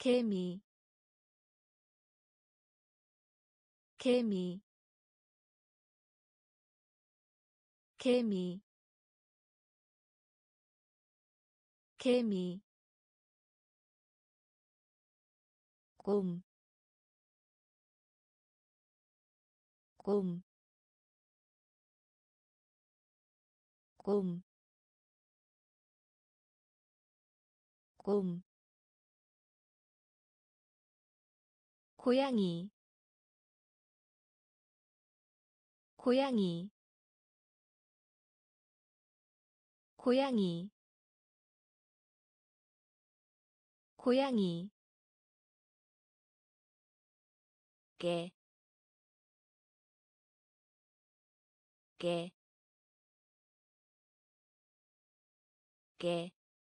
개미 개미 개미 개미 곰 곰, 곰, 곰, 고양이, 고양이, 고양이, 고양이, 개, 개, 개,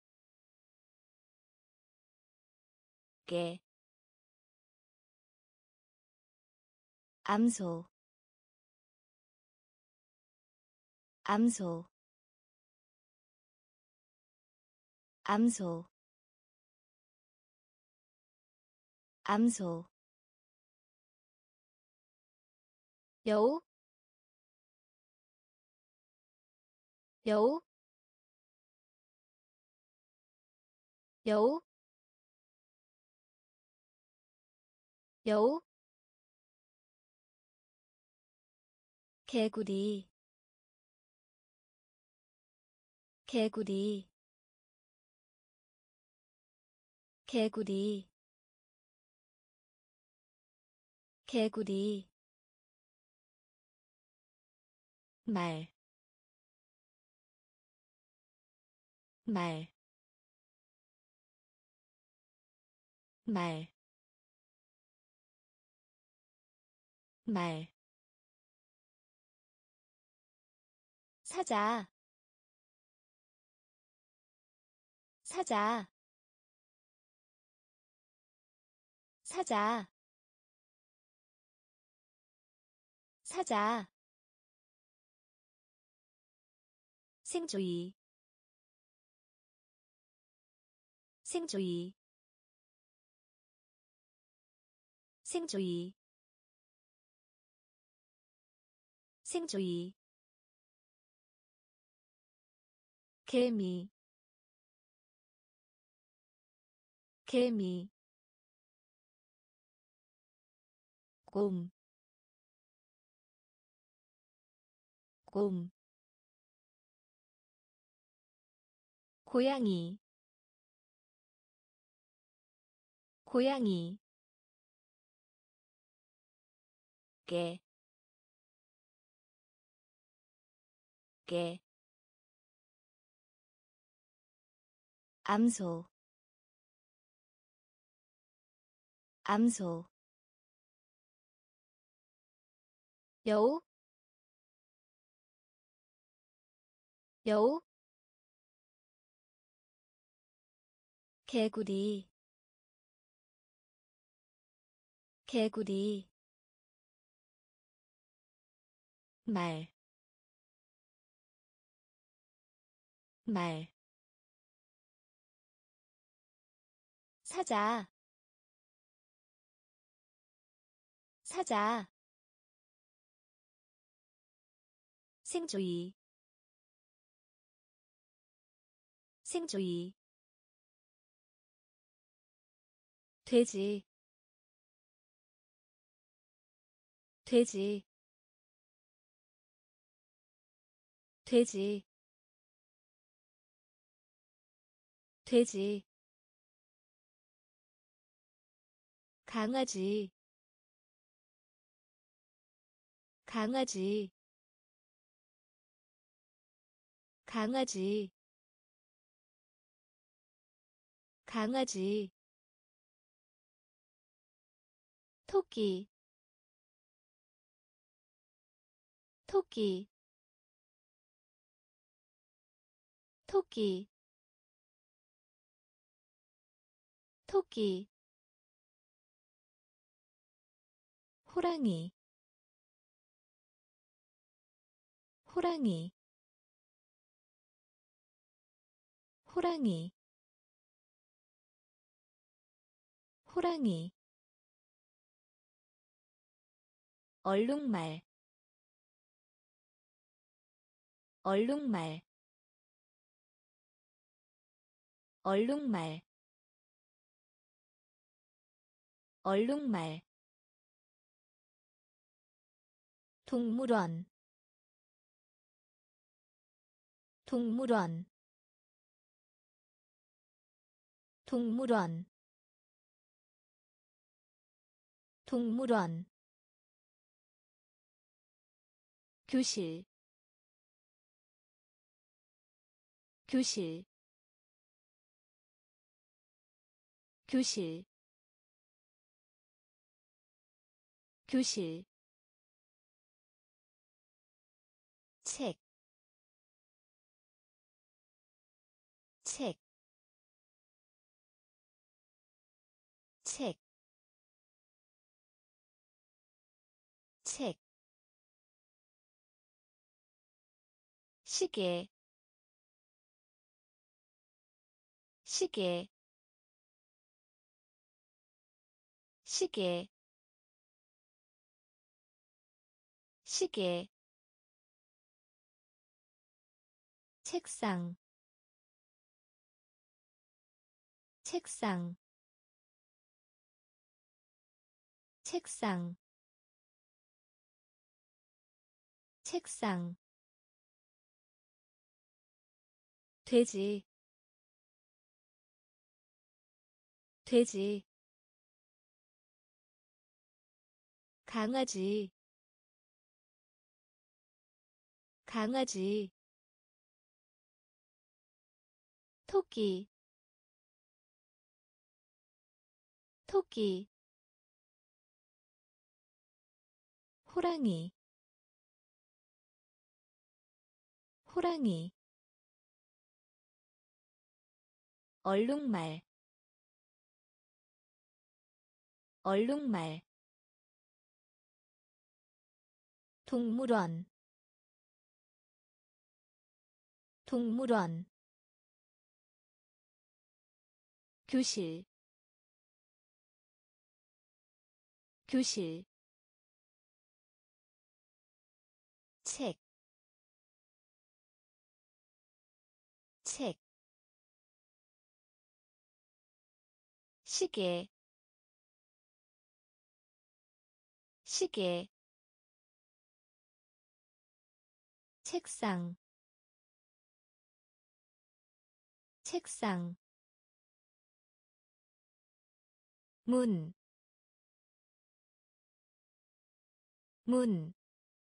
개, 암소, 암소, 암소, 암소, 여우, 여우, 여우, 여우, 개구리, 개구리, 개구리, 개구리, 말, 말, 말, 말, 사자, 사자, 사자, 사자, 생조이, 생조이, 생조이, 생조이, 개미, 개미, 곰, 곰, 고양이, 고양이, 개, 개, 암소, 암소, 여우, 여우, 개구리, 개구리, 말, 말, 사자, 사자, 생조이, 생조이, 돼지, 돼지, 돼지, 돼지, 강아지, 강아지, 강아지, 강아지, 토끼, 토끼, 토끼, 토끼, 호랑이, 호랑이, 호랑이, 호랑이 얼룩말 얼룩말 얼룩말 얼룩말 동물원 동물원 동물원 동물원 교실 교실 교실 교실 책, 책, 책, 책, 시계, 시계, 시계, 시계, 책상, 책상, 책상, 책상, 돼지, 돼지, 강아지, 강아지, 토끼, 토끼, 호랑이, 호랑이, 얼룩말, 얼룩말, 동물원, 동물원, 교실, 교실, 책, 책, 시계, 시계, 책상, 책상, 문, 문,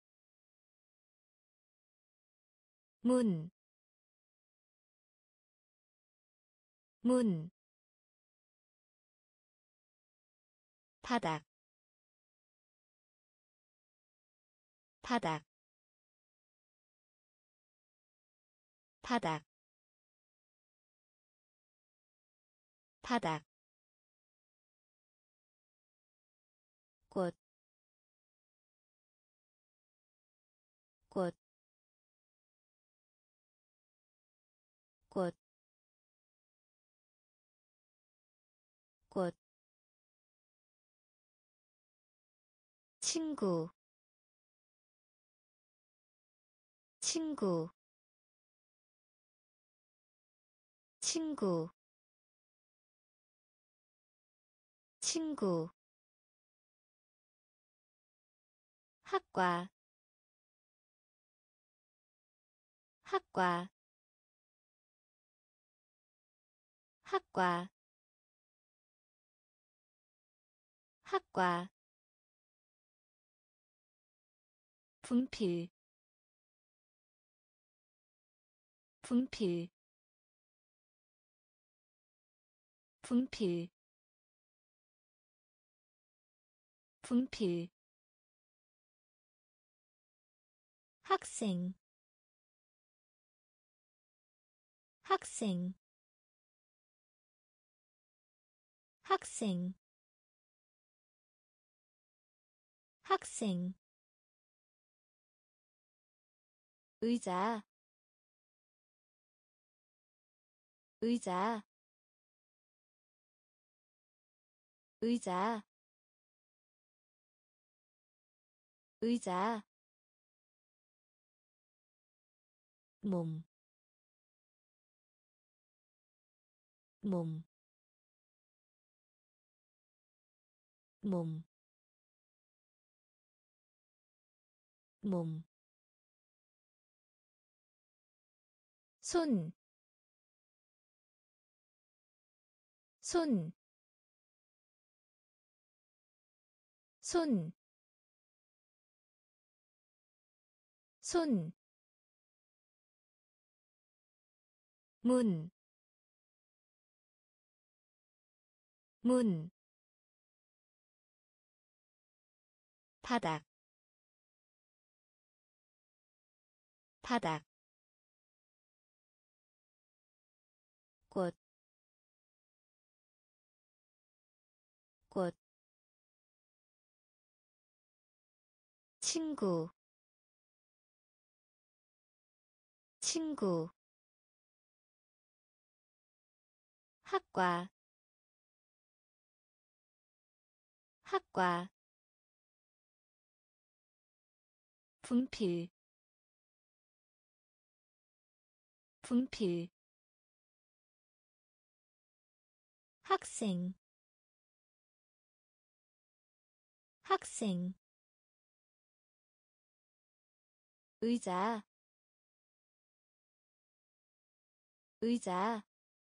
문, 문, 바닥, 바닥, 바닥, 바닥, 꽃, 꽃, 꽃, 꽃, 친구, 친구, 친구, 친구, 학과, 학과, 학과, 학과, 분필, 분필, 분필, 분필, 학생, 학생, 학생, 학생, 의자, 의자, 의자 의자 몸 몸, 몸, 몸, 손, 손, 손, 손, 문, 문, 바닥, 바닥, 꽃, 꽃, 친구, 친구, 학과, 학과, 분필, 분필, 학생, 학생, 의자, 의자,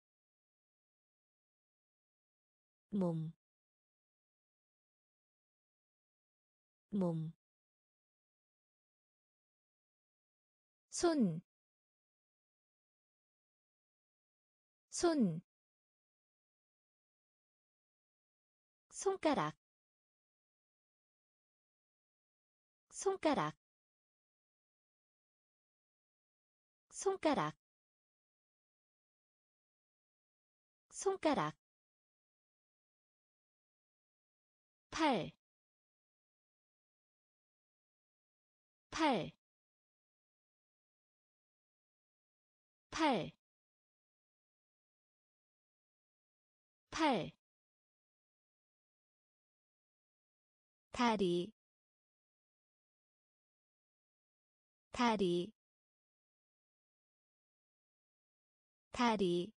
몸, 몸, 손, 손, 손가락, 손가락, 손가락, 손가락, 팔, 팔, 팔, 팔, 다리, 다리, 다리,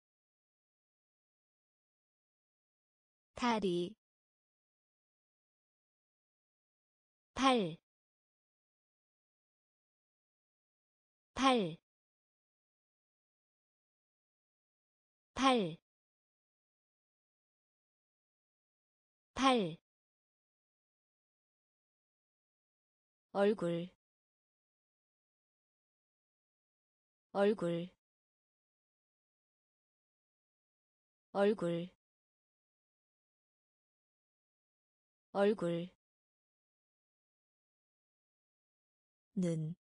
다리, 발, 발, 발, 발, 얼굴, 얼굴, 얼굴, 얼굴, 는,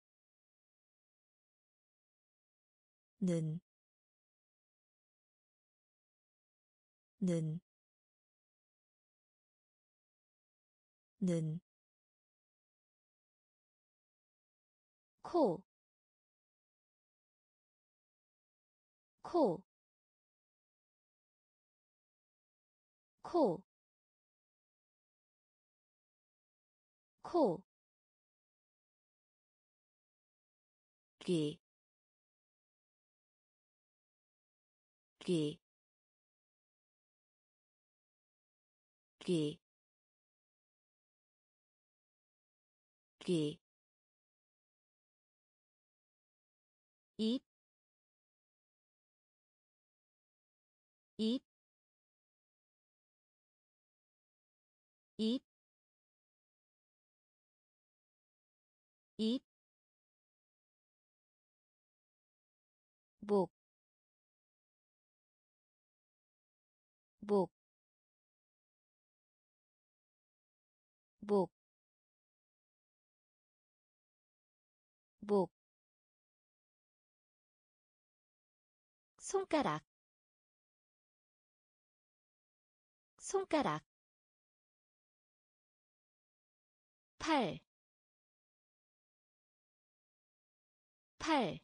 는, 는, 는, 코, 코, 코, 코, 귀, 귀, 귀, 귀, 입, 입, 입, 입, 목, 목, 목, 목, 손가락, 손가락, 팔, 팔,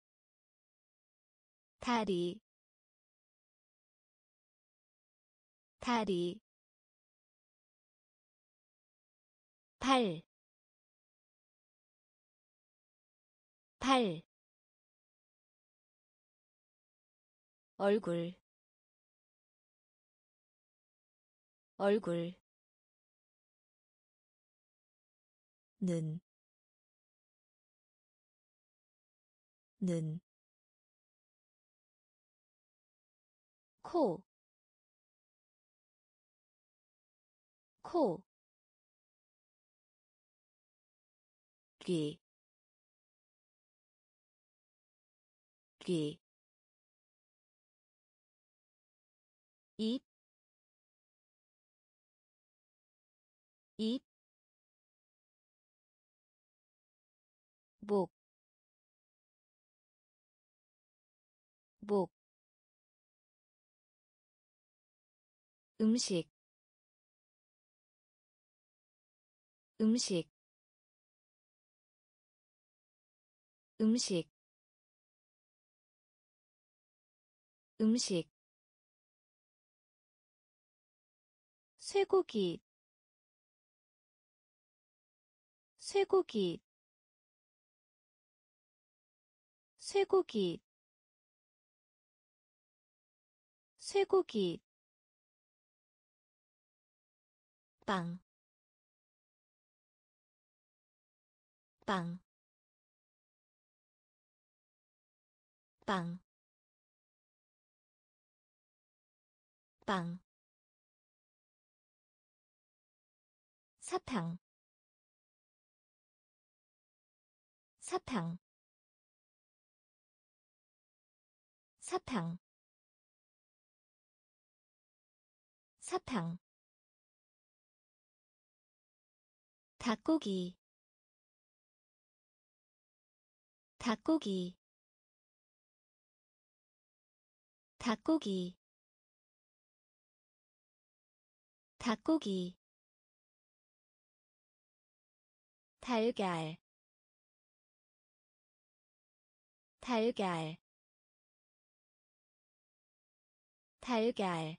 다리, 다리 발 얼굴 눈 코, 귀, 입, 목, 목, 음식, 음식, 음식, 음식, 쇠고기, 쇠고기, 쇠고기, 쇠고기, 빵, 빵, 빵, 빵, 사탕, 사탕, 사탕, 사탕, 닭고기, 닭고기, 닭고기, 닭고기, 달걀, 달걀, 달걀,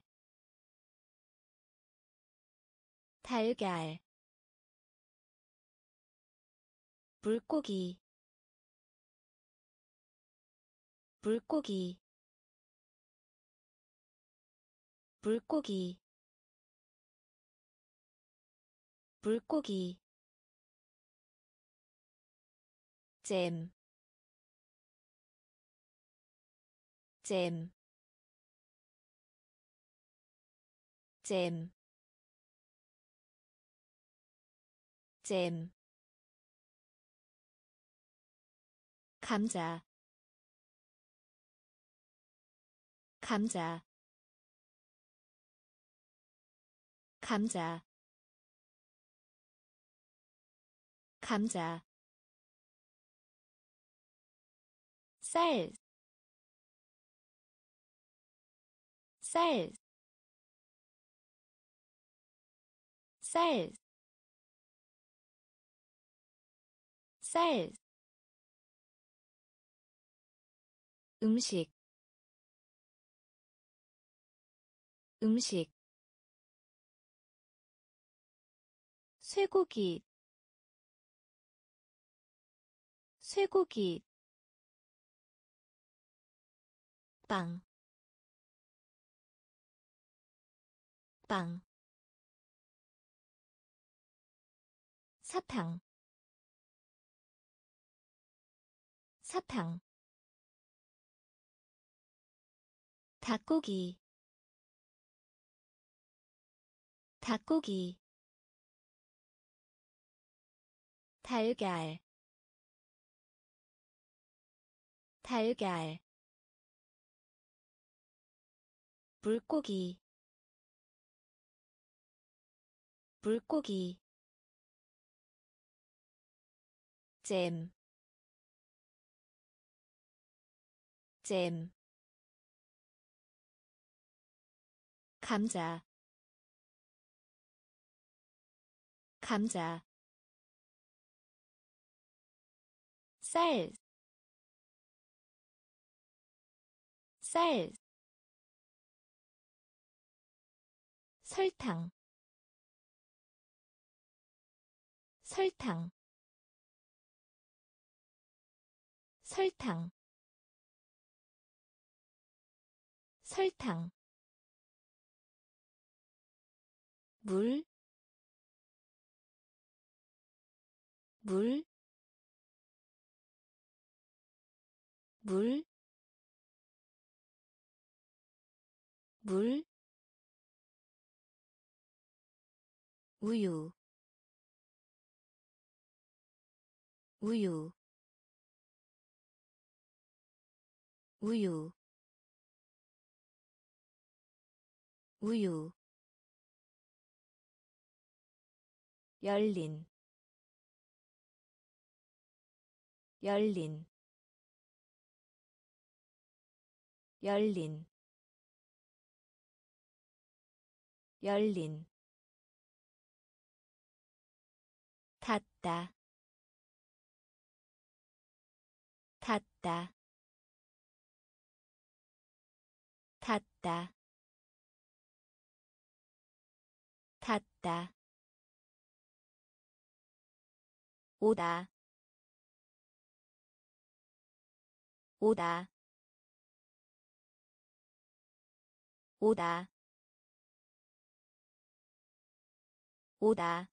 달걀, 물고기, 물고기, 물고기, 물고기, 잼, 잼, 잼, 잼, 감자, 감자, 감자, 감자, 쌀, 쌀, 쌀, 쌀, 음식, 음식, 쇠고기, 쇠고기, 빵, 빵, 사탕, 사탕, 닭고기, 닭고기, 달걀, 달걀, 물고기, 물고기, 잼, 잼, 감자, 감자, 쌀, 쌀, 설탕 설탕 설탕 설탕 물, 물, 물, 물, 우유, 우유, 우유, 우유, 열린, 열린, 열린, 열린, 닫다, 닫다, 닫다, 닫다, 오다, 오다, 오다, 오다,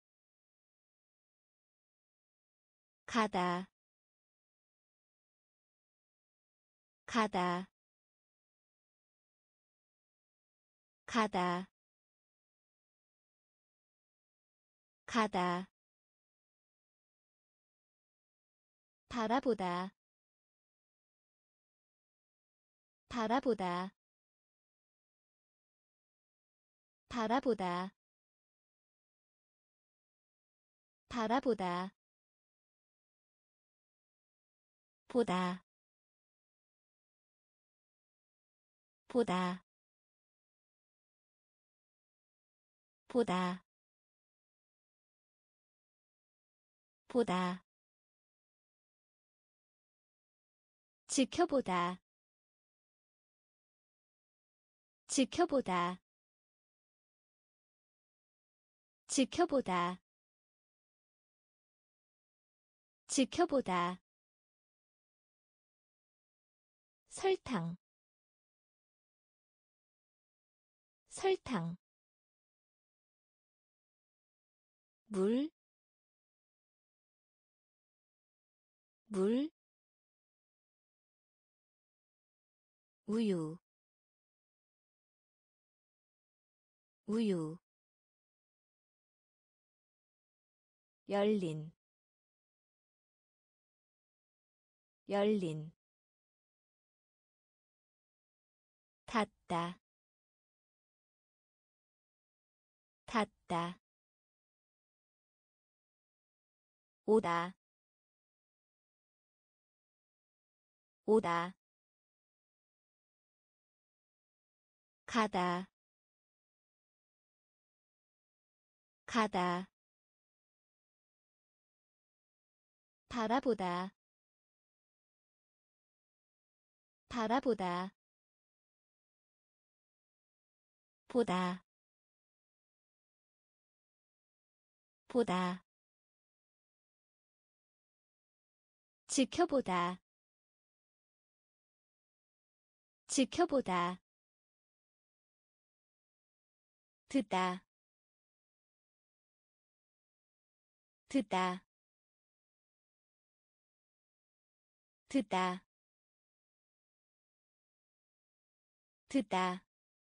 가다, 가다, 가다, 가다, 바라보다, 바라보다, 바라보다, 바라보다, 보다, 보다, 보다, 보다, 지켜보다, 지켜보다, 지켜보다, 지켜보다, 설탕, 설탕, 물, 물, 우유, 우유, 열린, 열린, 닫다, 닫다, 오다, 오다, 가다, 가다, 바라보다, 바라보다, 보다, 보다, 지켜보다, 지켜보다, 듣다, 듣다, 듣다, 듣다,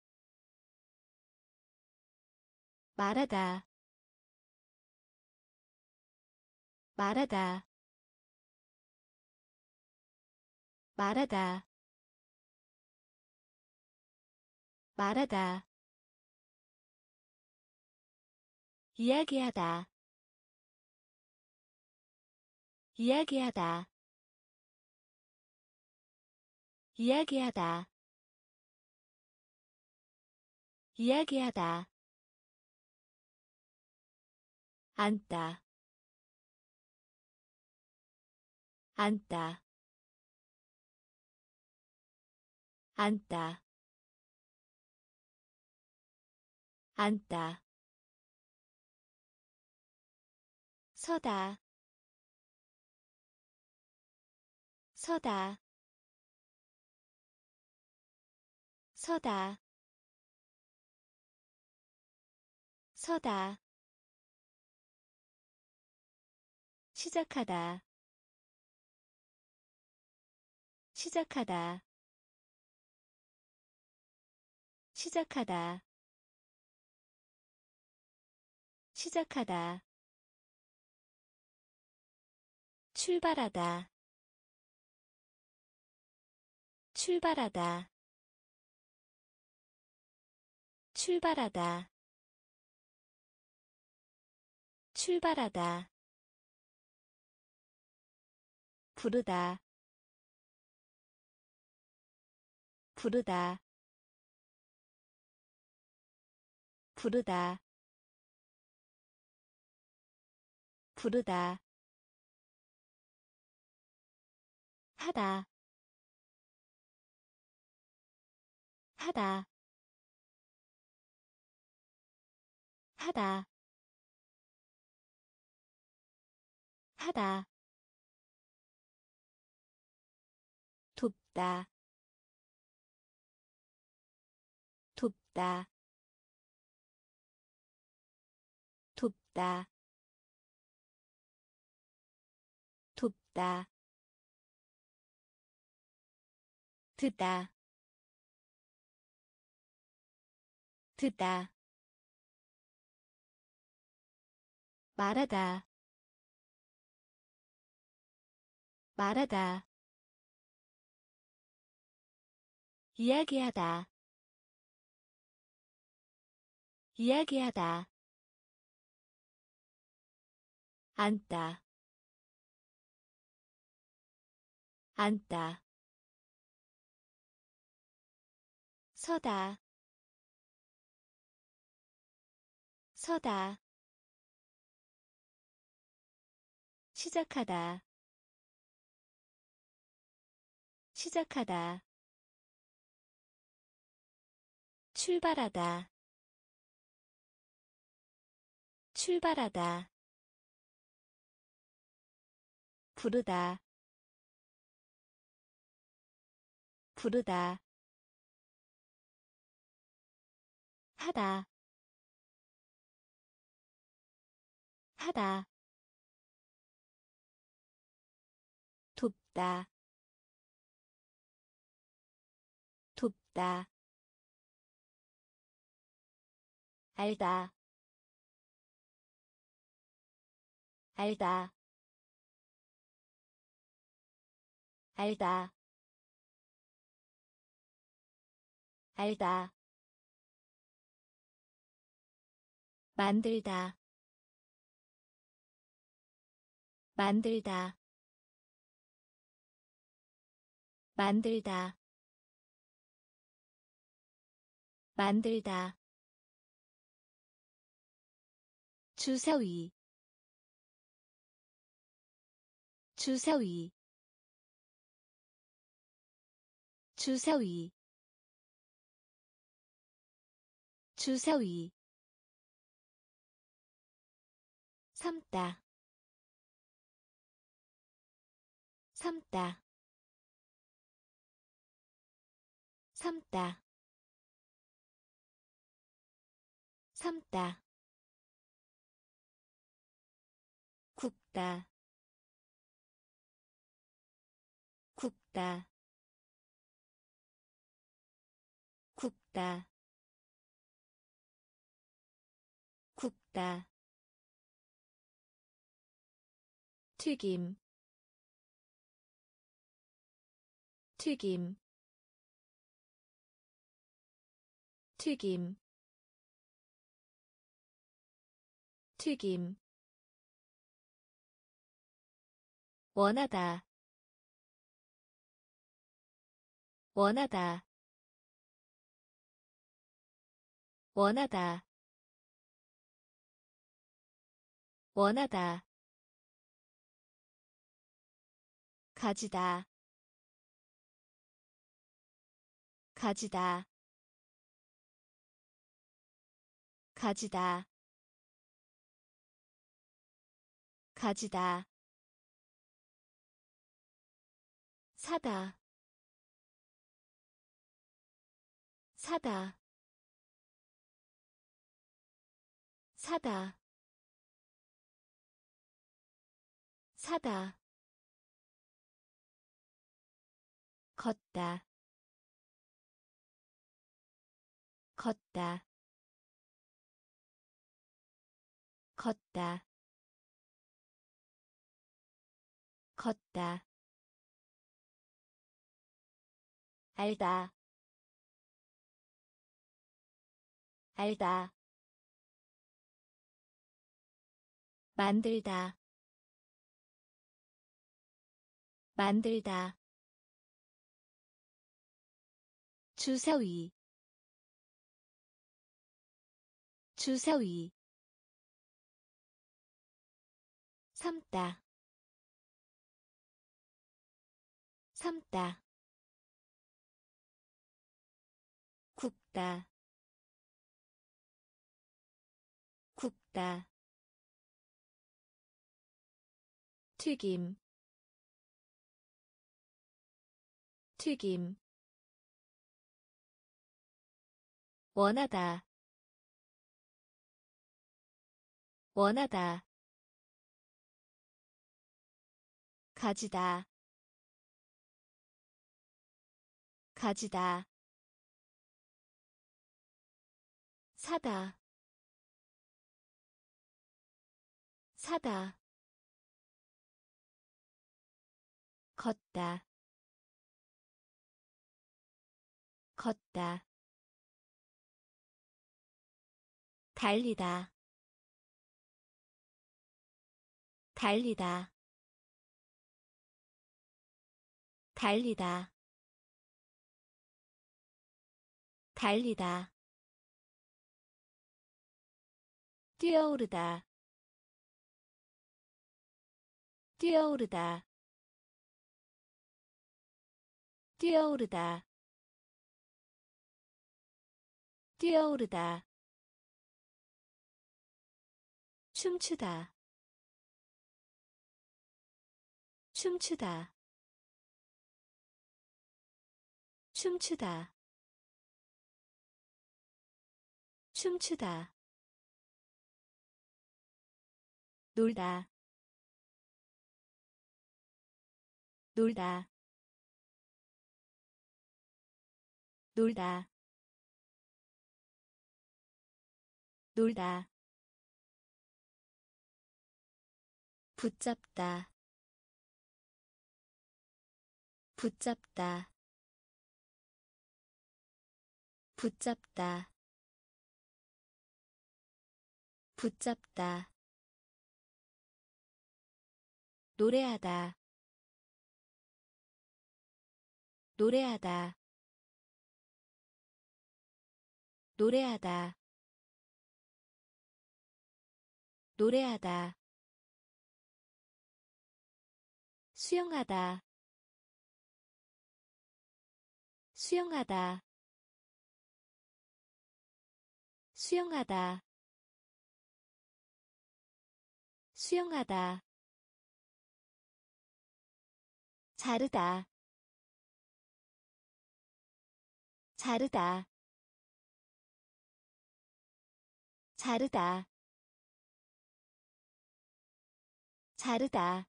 말하다, 말하다, 말하다, 말하다, 이야기하다, 이야기하다, 이야기하다, 이야기하다, 앉다, 앉다, 앉다, 앉다 서다 서다 서다 서다 시작하다 시작하다 시작하다 시작하다 출발하다 출발하다 출발하다 출발하다 부르다 부르다 부르다 부르다 하다 하다 하다 하다 돕다 돕다 돕다 돕다 듣다 듣다 말하다 말하다 이야기하다 이야기하다 앉다 앉다 서다 서다 시작하다 시작하다 출발하다 출발하다 부르다 부르다 하다 하다 돕다 돕다 알다 알다 알다 알다 만들다 만들다 만들다 만들다 주사위 주사위 주사위 주사위 삶다 삶다 삶다 삶다 굽다 굽다 굽다 굽다 튀김 튀김 튀김 튀김 원하다 원하다 원하다 원하다 가지다 가지다 가지다 가지다 사다 사다 사다 사다 걷다 걷다 걷다 걷다 알다 알다 만들다 만들다 주사위 주사위 삶다 삶다 굽다 굽다 튀김 튀김 원하다 원하다 가지다 가지다 사다 사다 걷다 걷다 달리다 달리다 달리다 달리다 뛰어오르다 뛰어오르다 뛰어오르다 뛰어오르다 춤추다 춤추다 춤추다 춤추다 놀다 놀다 놀다 놀다 붙잡다 붙잡다 붙잡다 붙잡다 노래하다 노래하다 노래하다 노래하다 수영하다 수영하다 수영하다 수영하다 자르다 자르다 자르다 자르다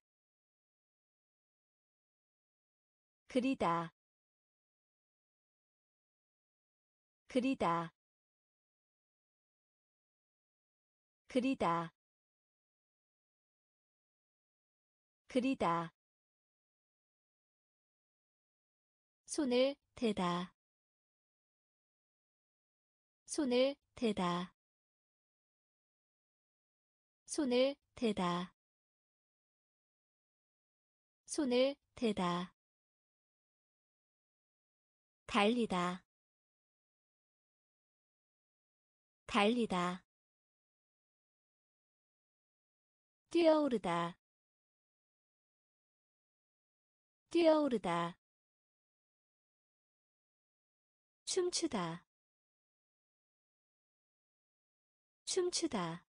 그리다 그리다 그리다 그리다 손을 대다 손을 대다 손을 대다 손을 대다 달리다 달리다 뛰어오르다 뛰어오르다 춤추다 춤추다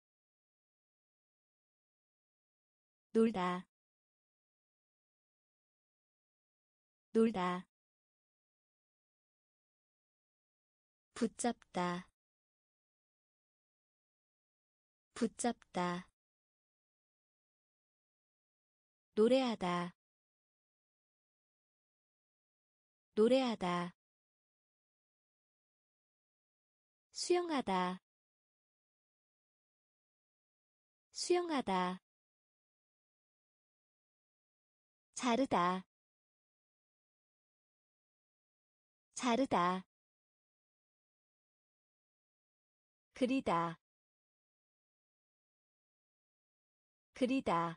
놀다 놀다 붙잡다 붙잡다 노래하다 노래하다 수영하다 수영하다 자르다 자르다 그리다 그리다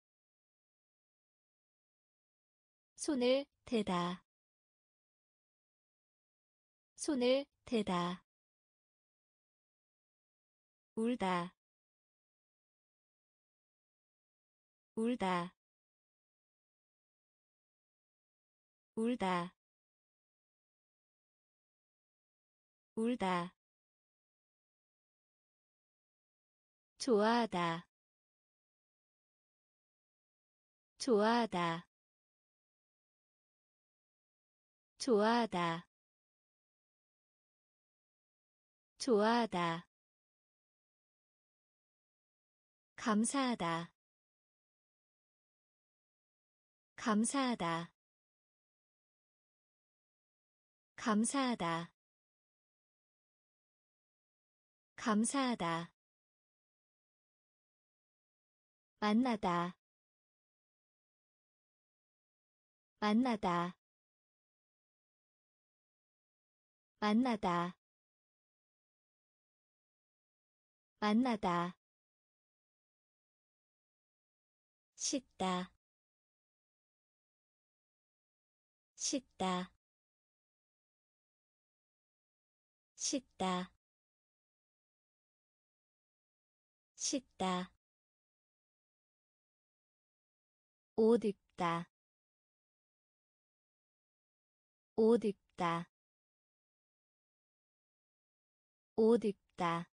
손을 대다 손을 대다 울다 울다 울다 울다 좋아하다 좋아하다 좋아하다 좋아하다 감사하다 감사하다 감사하다 감사하다 만나다 만나다 만나다 만나다 씻다 씻다 씻다 씻다 옷 입다 옷 입다 옷 입다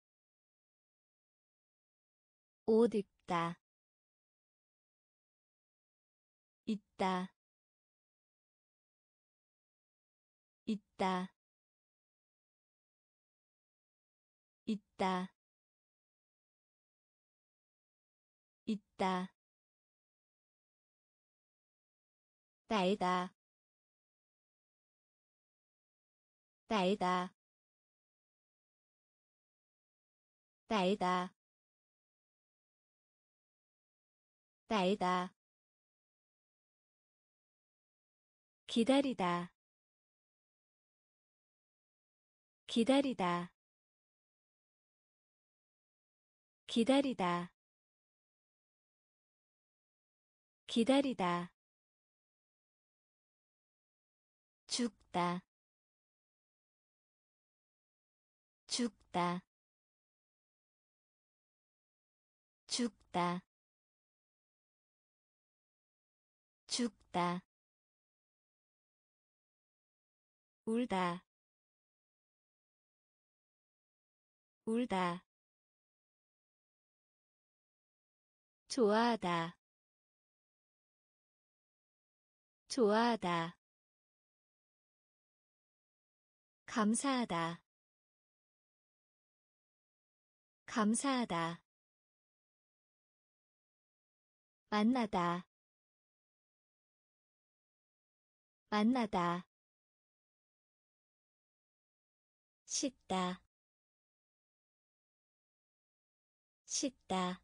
옷 입다 있다 있다 있다 있다 날다 날다 날다 날다 기다리다 기다리다 기다리다 기다리다 죽다 죽다 죽다 죽다 울다 울다 좋아하다 좋아하다 감사하다 감사하다 만나다 만나다 씻다 씻다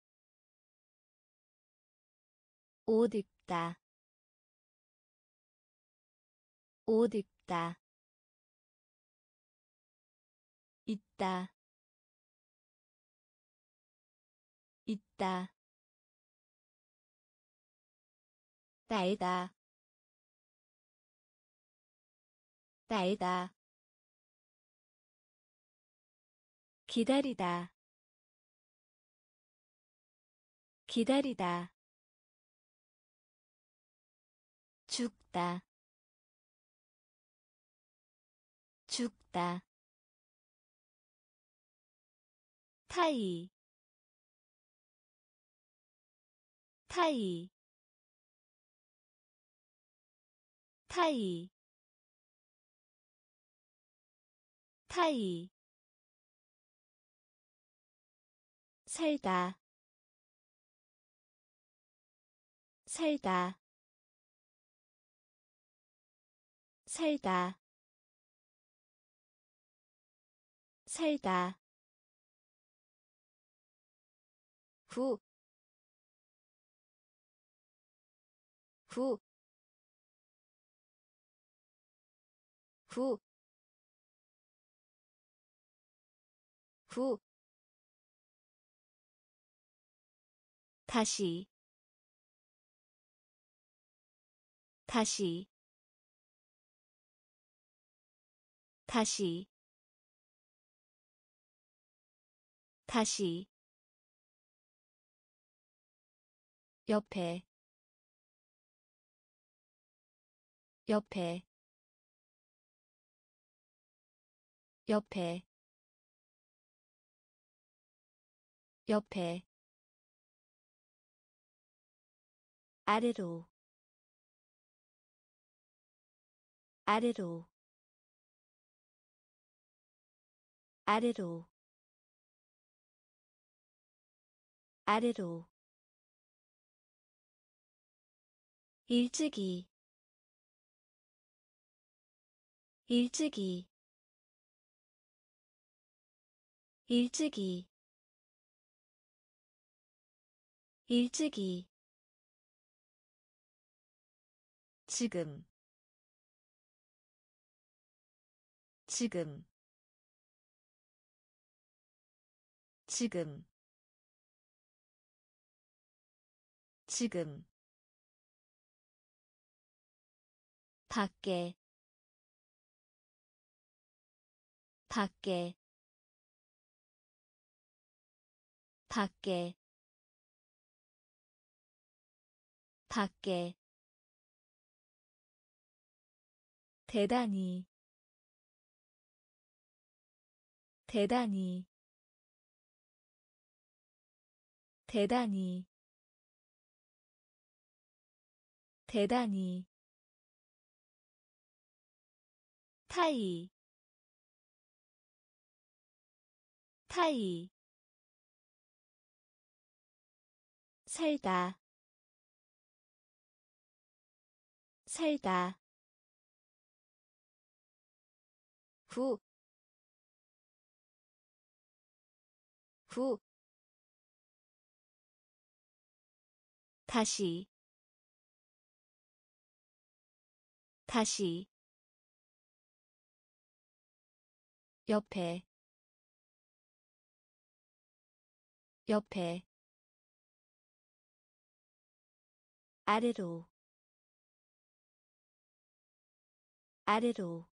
옷 입다 옷 입다 있다 있다 날다 날다 기다리다 기다리다 죽다 죽다 타이 타이 타이 타이 살다 살다 살다 살다 후 후 후 후 다시 다시 다시 다시 옆에 옆에 옆에 옆에 아래로 아래로 아래로 아래로 일찍이 일찍이 일찍이 일찍이 지금 지금 지금 지금 밖에 밖에 밖에 밖에 대단히 대단히 대단히 대단히 타이 타이 살다 살다 후 후 다시 다시 옆에 옆에 아래로 아래로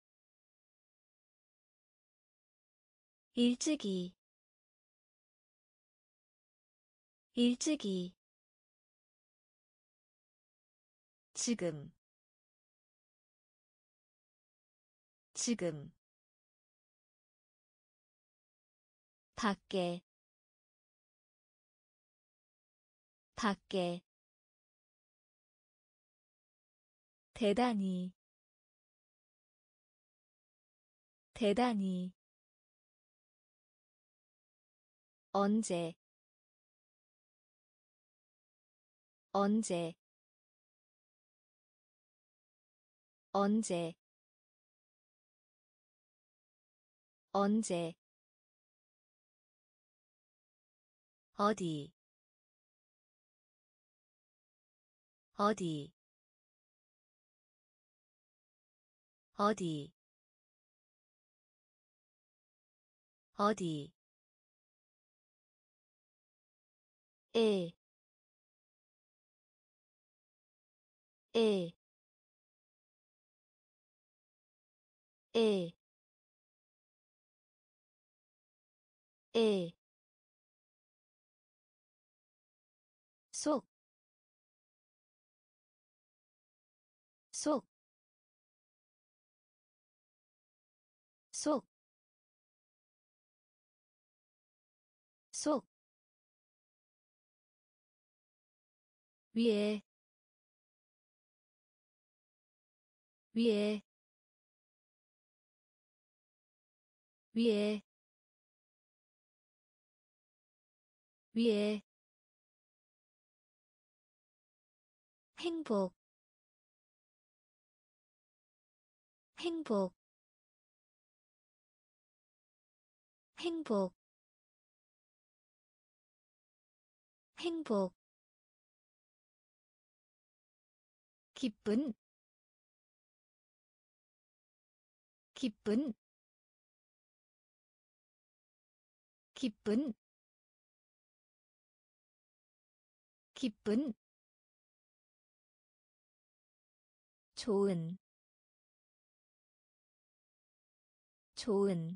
일찍이 일찍이 지금 지금 밖에 밖에 대단히 대단히 언제 언제 언제 언제 어디 어디 어디 어디 에, 에, 에, 에, 속, 속, 속, 속, 위에, 위에, 위에, 위에, 행복, 행복, 행복, 행복, 기쁜, 기쁜, 기쁜, 기쁜, 좋은, 좋은,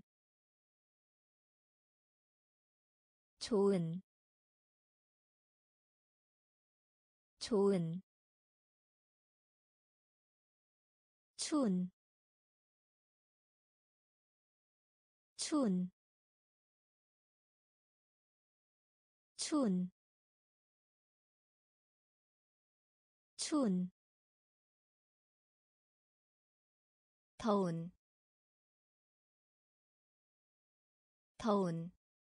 좋은, 좋은, 추운, 추운, 추운, 추운, 더운, 더운,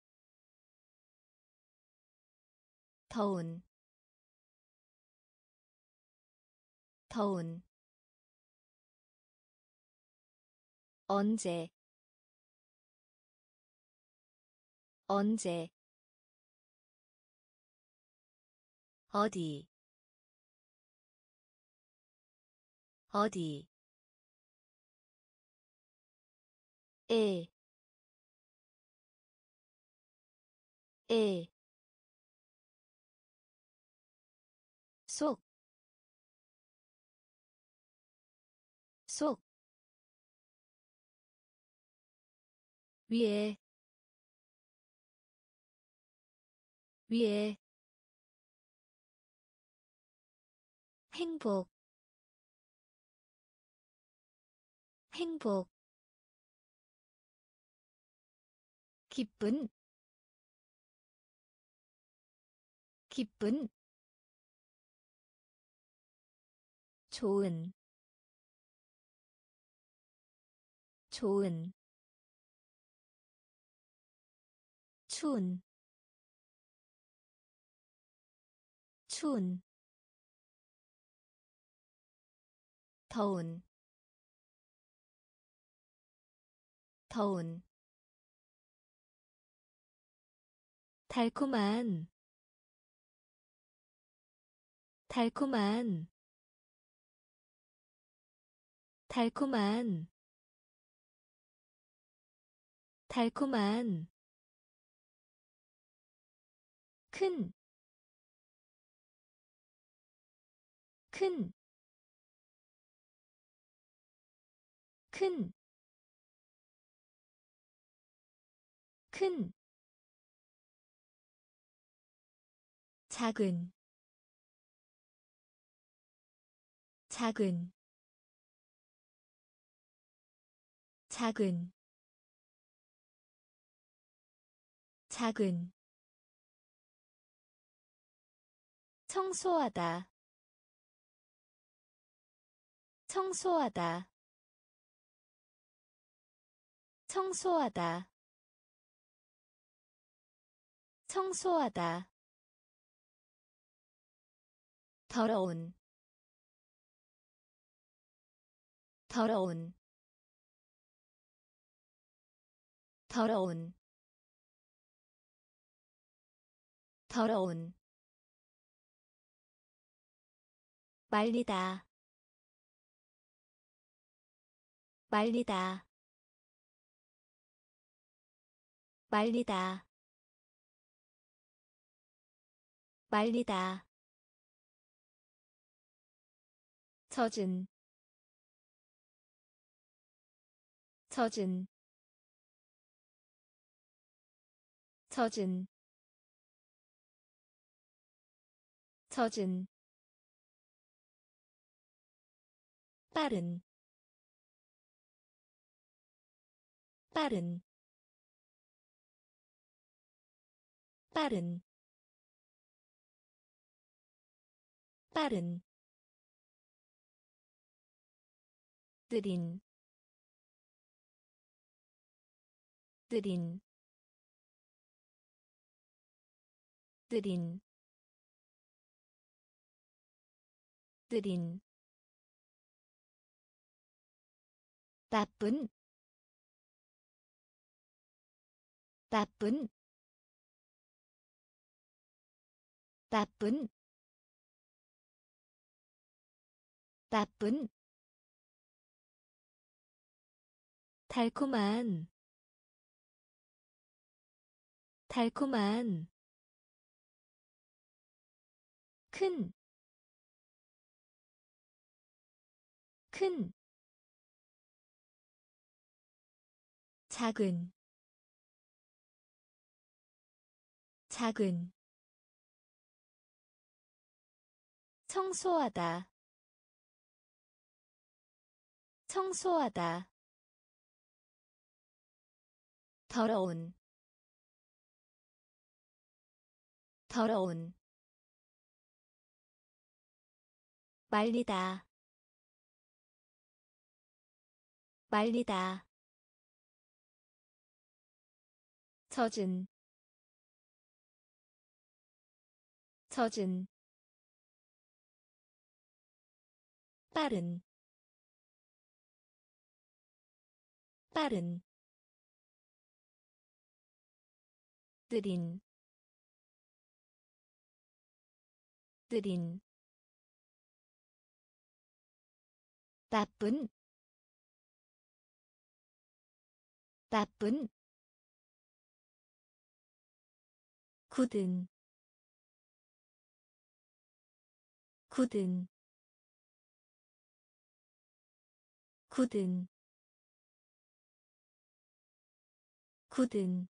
더운, 더운, 언제, 언제, 어디, 어디, 에, 에, 속, 속, 위에, 위에, 행복, 행복, 기쁜, 기쁜, 좋은, 좋은, 추운, 추운, 더운, 더운, 달콤한, 달콤한, 달콤한, 달콤한, 큰, 큰, 큰, 큰, 작은, 작은, 작은, 작은, 청소하다, 청소하다, 청소하다, 청소하다, 더러운, 더러운, 더러운, 더러운, 말리다, 말리다, 말리다, 말리다, 젖은, 젖은, 젖은, 젖은, 빠른, 빠른, 빠른 빠른 느린 느린 느린 느린 나쁜 나쁜 나쁜 나쁜 달콤한 달콤한 큰 큰 작은 작은 청소하다 청소하다 더러운 더러운 말리다 말리다 젖은 젖은 빠른 빠른 느린 느린 나쁜 나쁜 굳은 굳은 굳은 굳은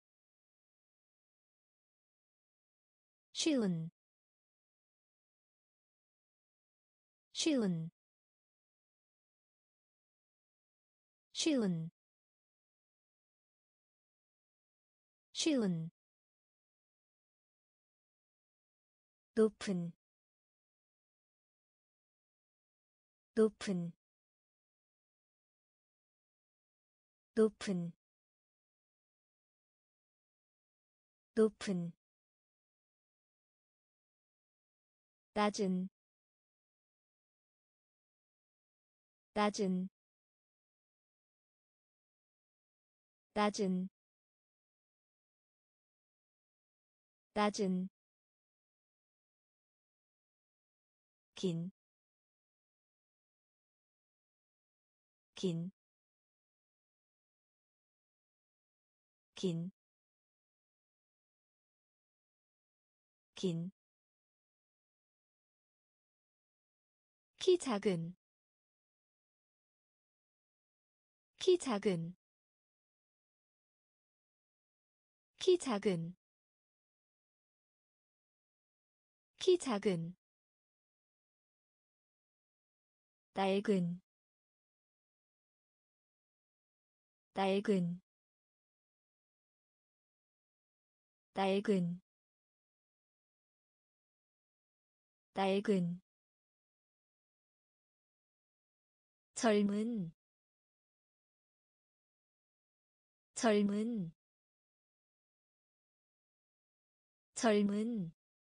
쉬운 쉬운 쉬운 쉬운 높은 높은 높은 높은 낮은 낮은 낮은 낮은 긴 긴, 긴, 긴, 키 작은, 키 작은, 키 작은, 키 작은, 낡은, 낡은, 낡은, 낡은, 젊은, 젊은, 젊은,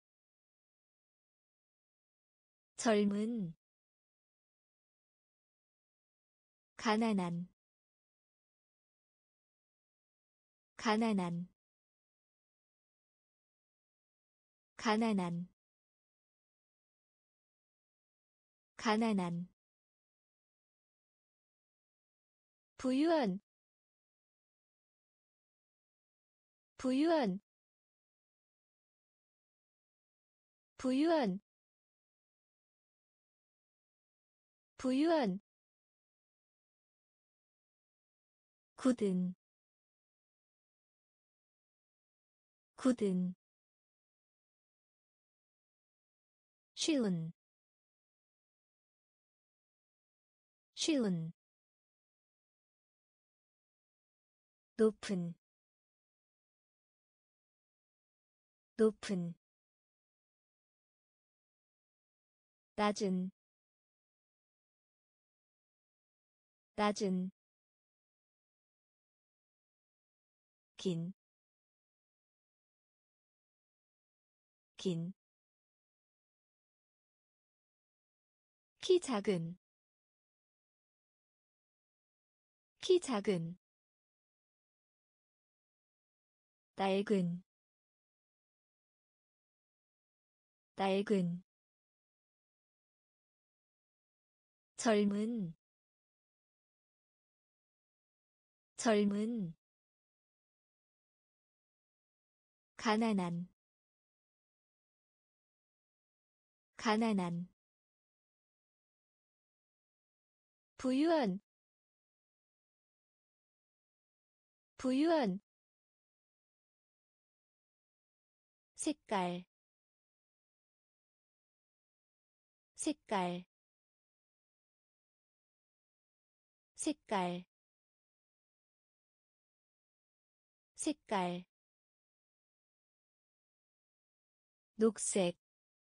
젊은, 가난한, 가난한, 가난한, 가난한, 부유한, 부유한, 부유한, 부유한, 굳은, 굳은, 쉬운, 쉬운, 높은, 높은 낮은 낮은 긴 긴 키 작은 키 작은 낡은 낡은 젊은 젊은 가난한 가난한 부유한 부유한 색깔 색깔 색깔 색깔 녹색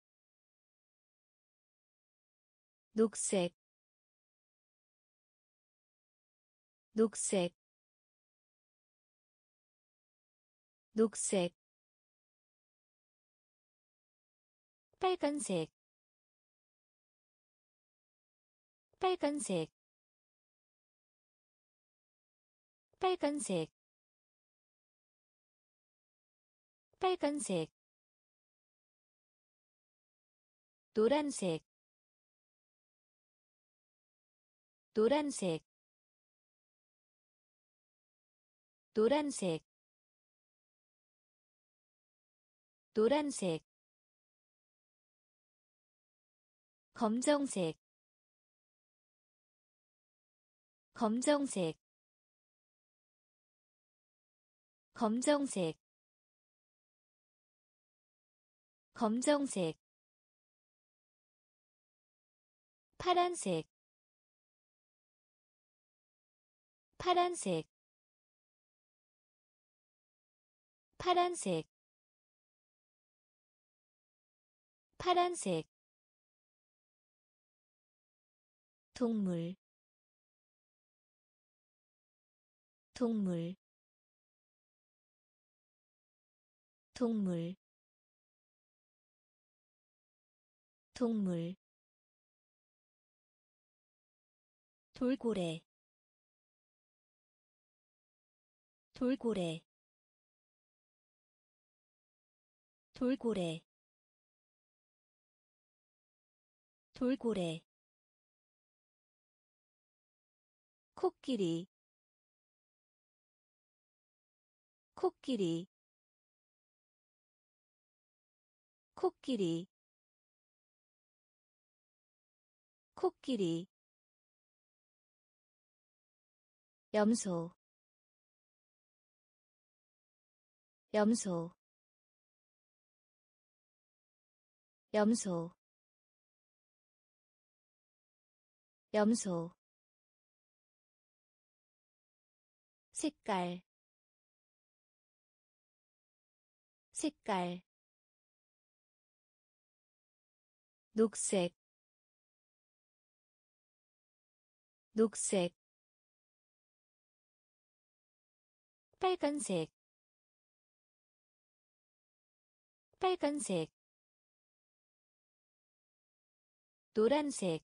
녹색 녹색 녹색 빨간색 빨간색 빨간색 빨간색 노란색 노란색 노란색 노란색 검정색 검정색 검정색 검정색 파란색 파란색 파란색 파란색 동물 동물 동물 동물 돌고래 돌고래 돌고래 돌고래 코끼리 코끼리 코끼리 코끼리 염소 염소 염소 염소 색깔 색깔 녹색 녹색 빨간색 빨간색 노란색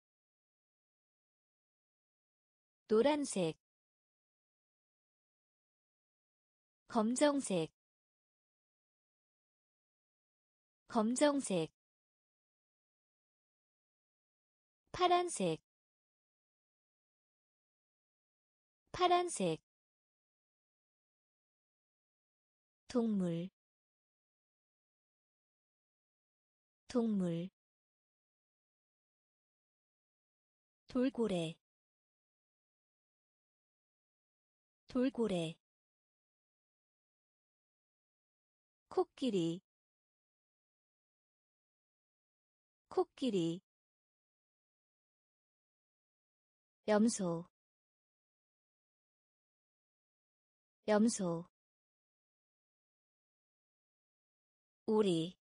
노란색 검정색 검정색 파란색 파란색 동물 동물 돌고래 돌고래 코끼리 코끼리 염소 염소 우리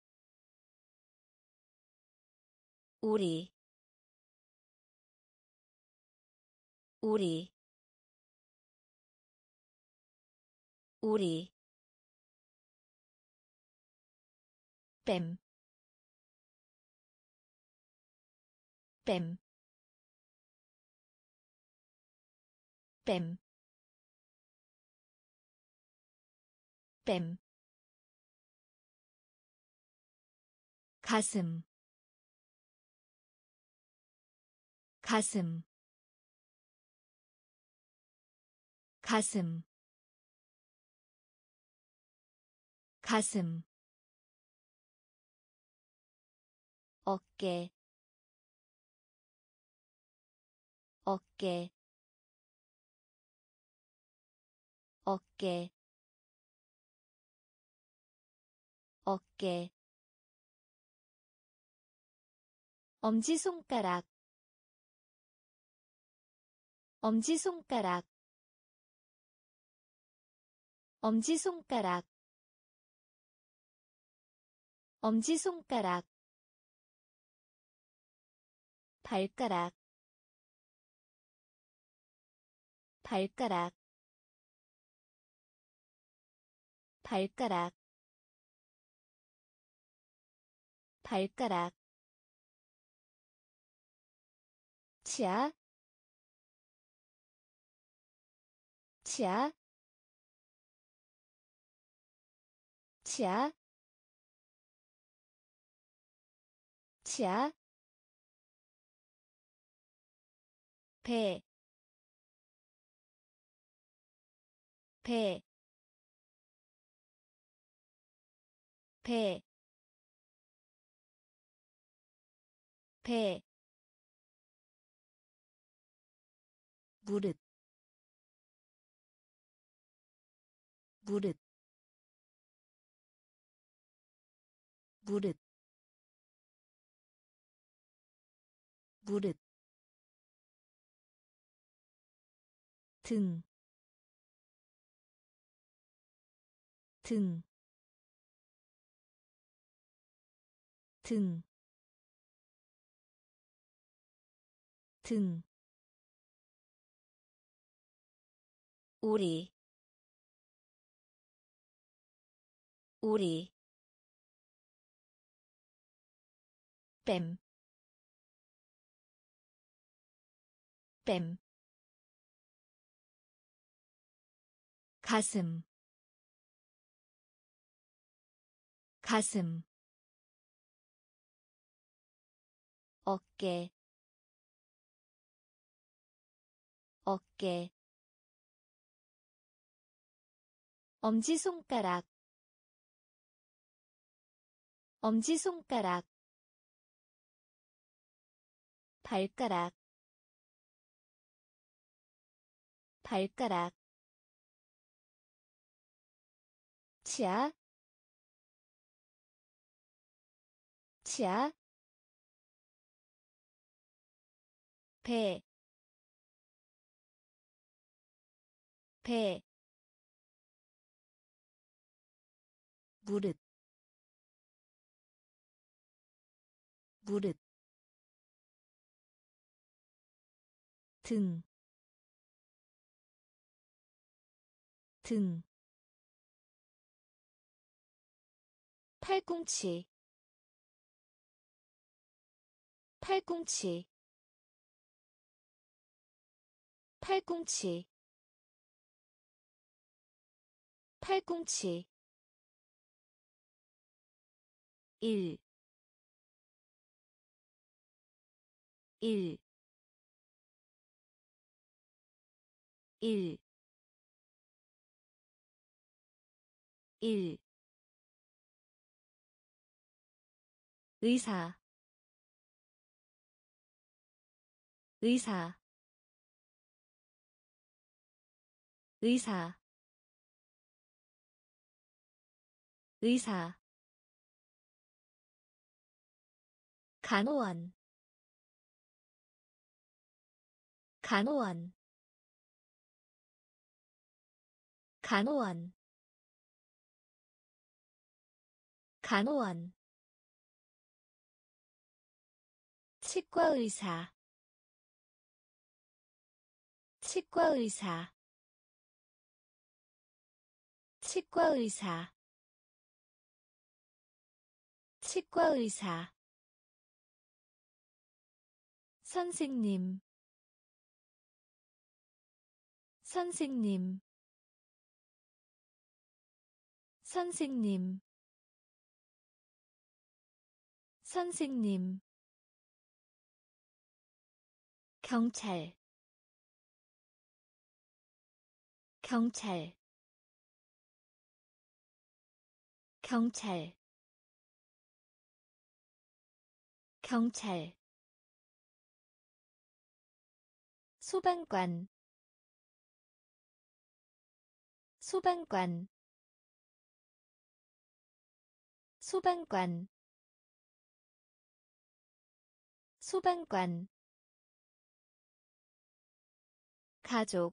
우리 우리 우리 뱀 뱀, 뱀, 뱀, 가슴, 가슴, 가슴, 가슴, 어깨, 어깨, 어깨, 어깨, 엄지손가락, 엄지손가락, 엄지손가락, 엄지손가락, 발가락, 발가락, 발가락, 발가락, 치아, 치아, 치아, 치아, 배, 배, 배, 배, 무릇, 무릇, 무릇, 무릇, 등, 등, 등, 등, 우리 우리 뱀, 뱀, 가슴, 가슴, 어깨, 어깨, 엄지손가락, 엄지손가락, 발가락, 발가락, 치아, 치아, 배, 배, 무릇, 무릇, 등, 등, 팔꿈치, 팔꿈치, 팔꿈치, 팔꿈치, 일, 일, 일, 일, 의사, 의사, 의사, 의사, 간호원, 간호원, 간호원, 간호원 치과의사 치과의사 치과의사 치과의사 선생님 선생님 선생님 선생님 경찰 경찰 경찰 경찰 소방관 소방관 소방관 소방관 가족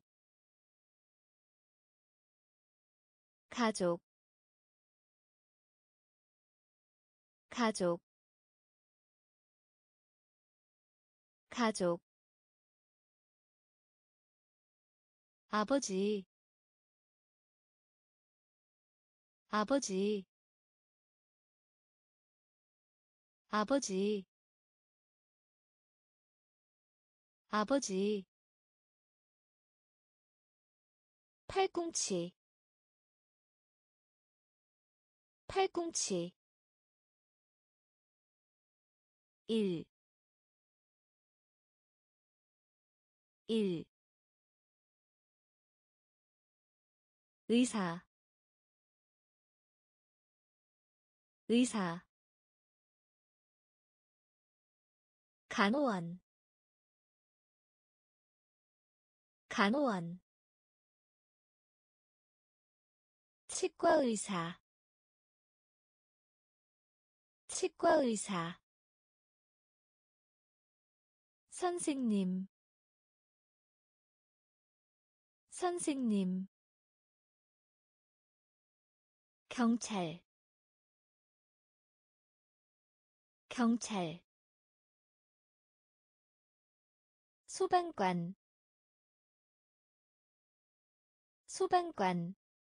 가족 가족 가족 아버지 아버지 아버지 아버지 팔꿈치 팔꿈치 1 1 의사 의사 간호원 간호원 치과의사 치과의사 선생님 선생님 경찰 경찰 소방관 소방관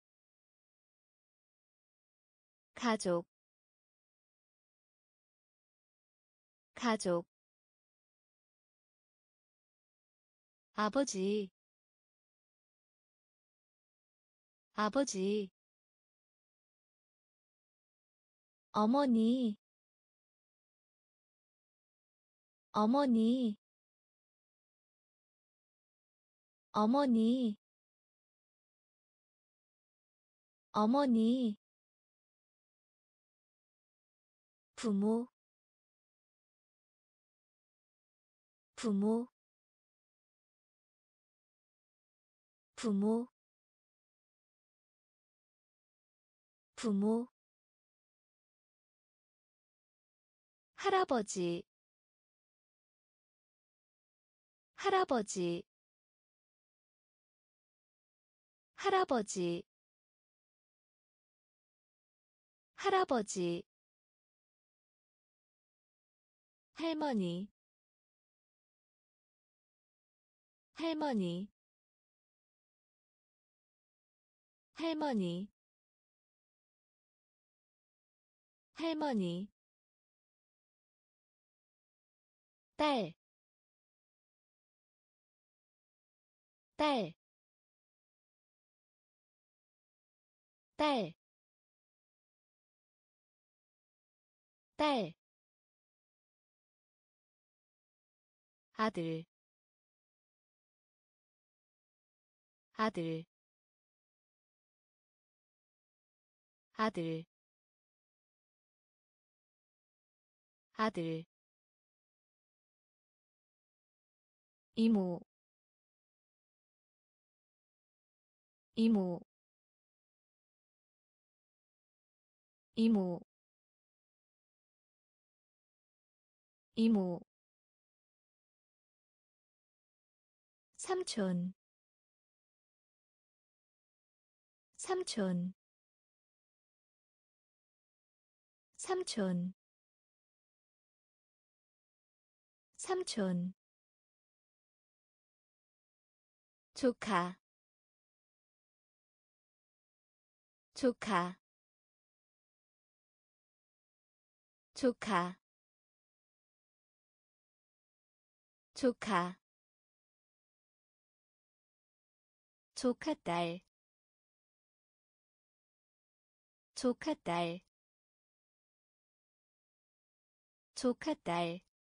가족 가족 아버지 아버지 어머니 어머니 어머니 어머니 부모 부모 부모 부모 할아버지 할아버지 할아버지 할아버지 할머니 할머니 할머니 할머니 딸, 딸, 딸, 딸, 아들, 아들, 아들, 아들, 이모, 이모, 이모, 이모, 삼촌, 삼촌, 삼촌 삼촌 조카 조카 조카 조카 조카딸 조카딸 조카딸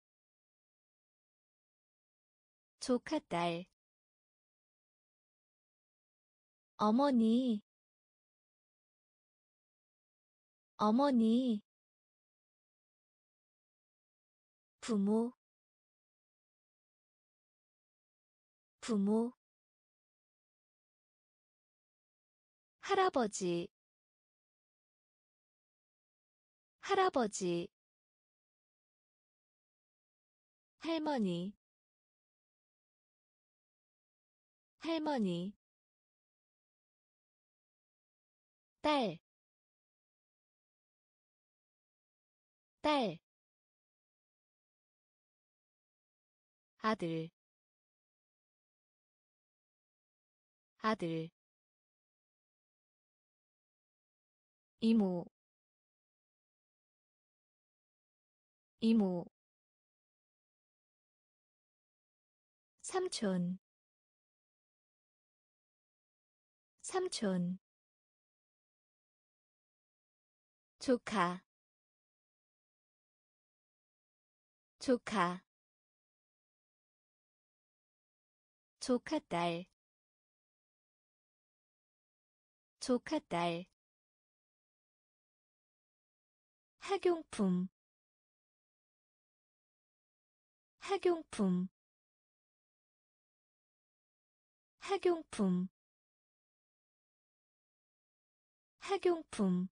조카딸 어머니 어머니 부모 부모 할아버지 할아버지 할머니 할머니 딸 딸 아들 아들 이모 이모 삼촌 삼촌 조카 조카 조카딸 조카딸 학용품 학용품 학용품 학용품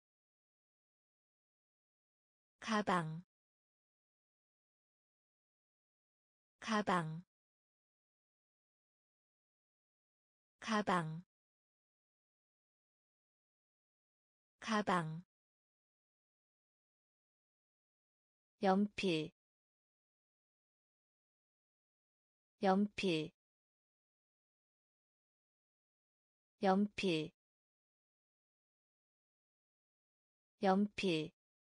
가방 가방 가방 가방 연필 연필 연필 연필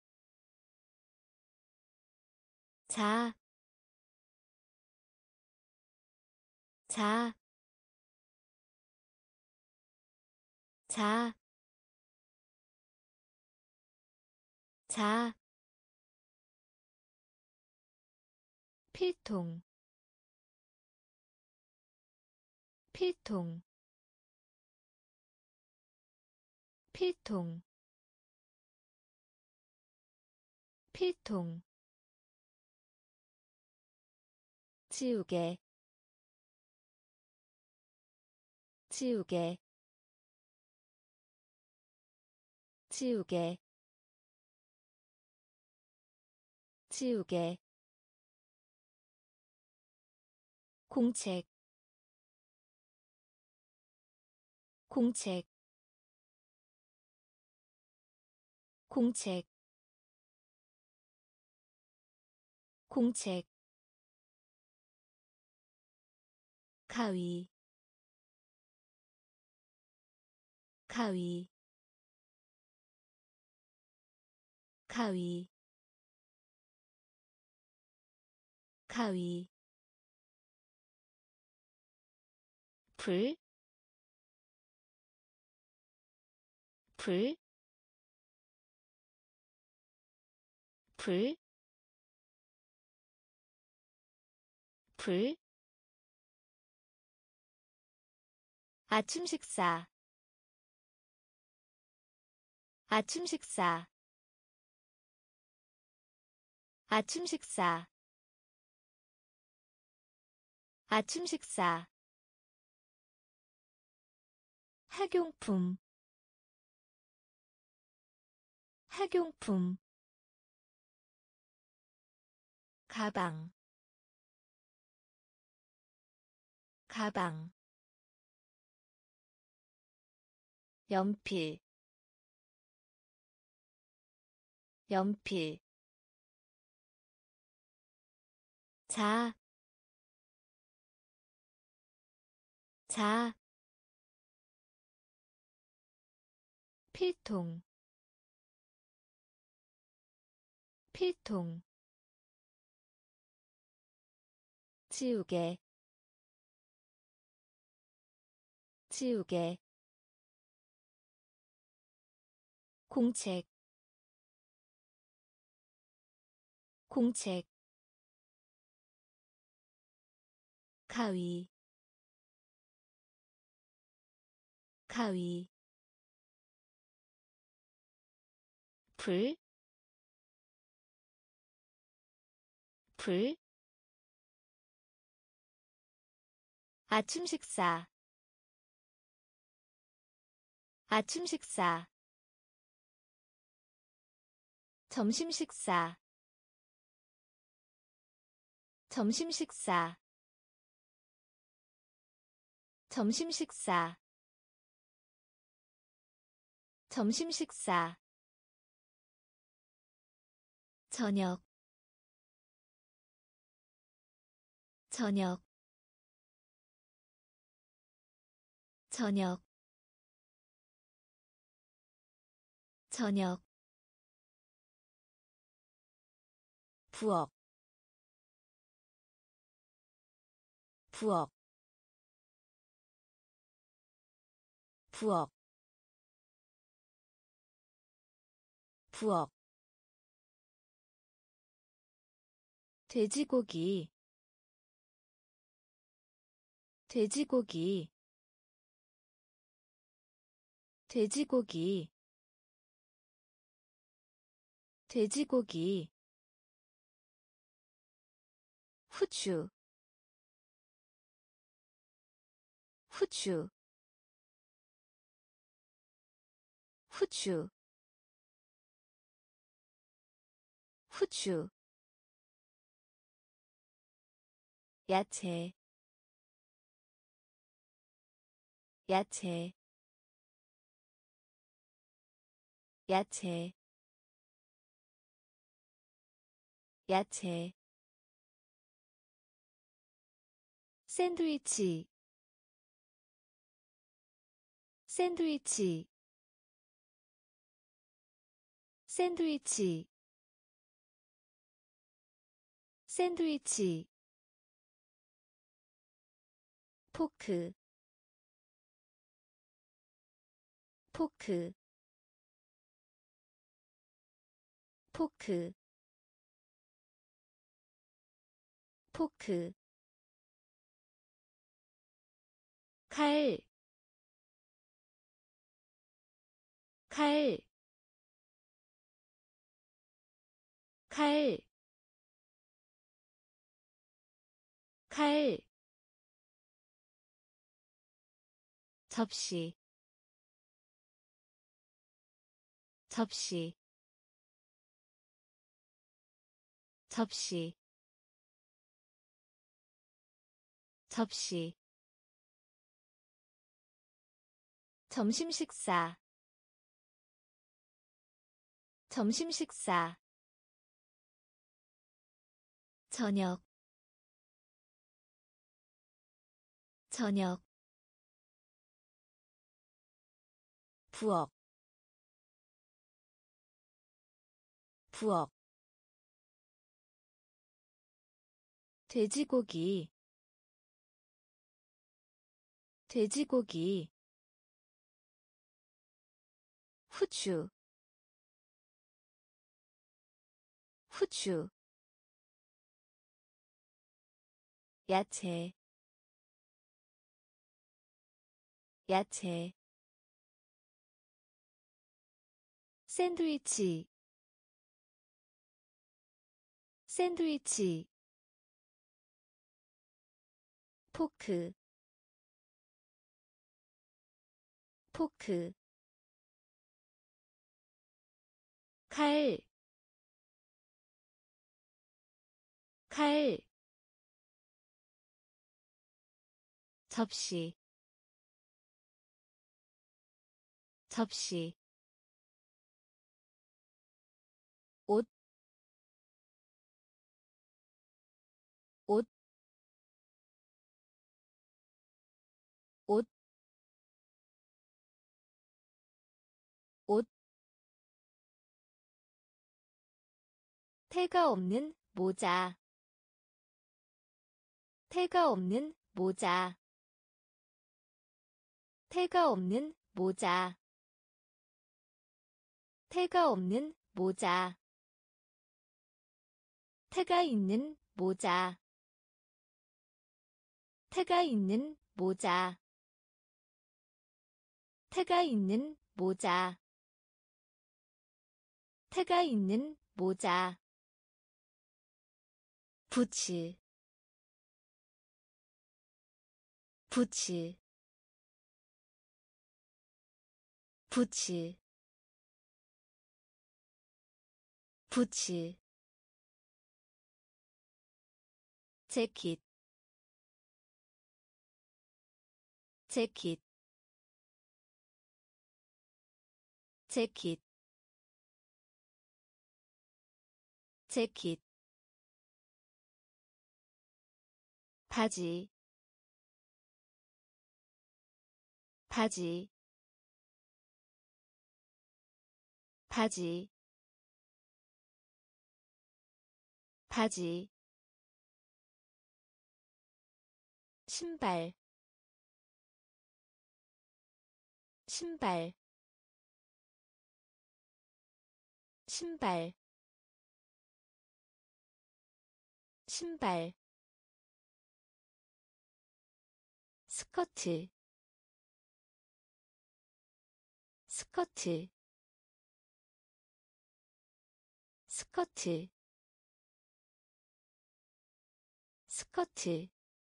자, 자, 자, 자, 필통, 필통, 필통, 필통, 지우개, 지우개, 지우개, 지우개, 공책, 공책, 공책, 공책, 가위, 가위, 가위, 가위, 불, 불, 불, 불, 아침 식사, 아침 식사, 아침 식사, 아침 식사, 학용품, 학용품, 가방, 가방, 연필, 연필 자, 자, 필통, 필통, 지우개, 지우개, 공책, 공책, 가위, 가위, 불, 불, 아침 식사, 아침 식사, 점심 식사, 점심 식사, 점심 식사, 점심 식사, 저녁, 저녁, 저녁, 저녁, 부엌, 부엌, 부엌, 부엌, 돼지고기, 돼지고기, 돼지고기, 돼지고기, 후추, 후추, 후추, 후추, 야채, 야채, 야채, 야채, 샌드위치, 샌드위치, 샌드위치, 샌드위치, 포크, 포크, 포크, 포크, 칼, 칼, 칼, 칼, 접시, 접시, 접시, 접시, 점심 식사, 점심 식사, 저녁, 저녁, 부엌, 부엌, 돼지고기, 돼지고기, 후추, 후추, 야채, 야채, 샌드위치, 샌드위치, 포크, 포크, 칼, 칼, 접시, 접시, 옷, 옷, 옷, 옷, 태가 없는 모자, 태가 없는 모자, 태가 없는 모자, 태가 없는 모자, 태가 있는 모자, 태가 있는 모자, 태가 있는 모자, 태가 있는 모자, 부츠, 부츠, 부츠, 부츠, 재킷, 재킷, 재킷, 재킷, 바지, 바지, 바지, 바지, 신발, 신발, 신발, 신발, 스커트, 스커트, 스커트, 스커트,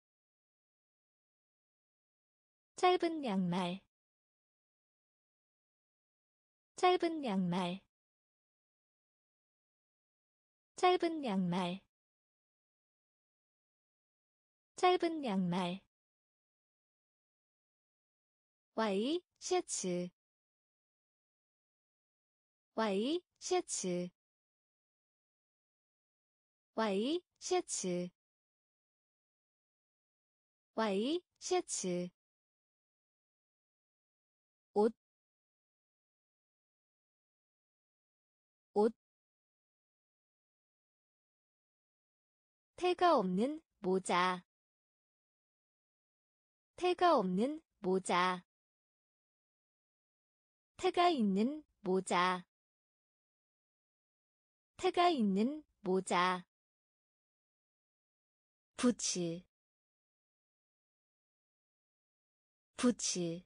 짧은 양말, 짧은 양말, 짧은 양말, 짧은 양말, 와이 셔츠, 와이 셔츠, 와이 셔츠, 와이 셔츠, 옷, 옷, 태가 없는 모자, 태가 없는 모자, 태가 있는 모자, 태가 있는 모자, 부츠, 부츠,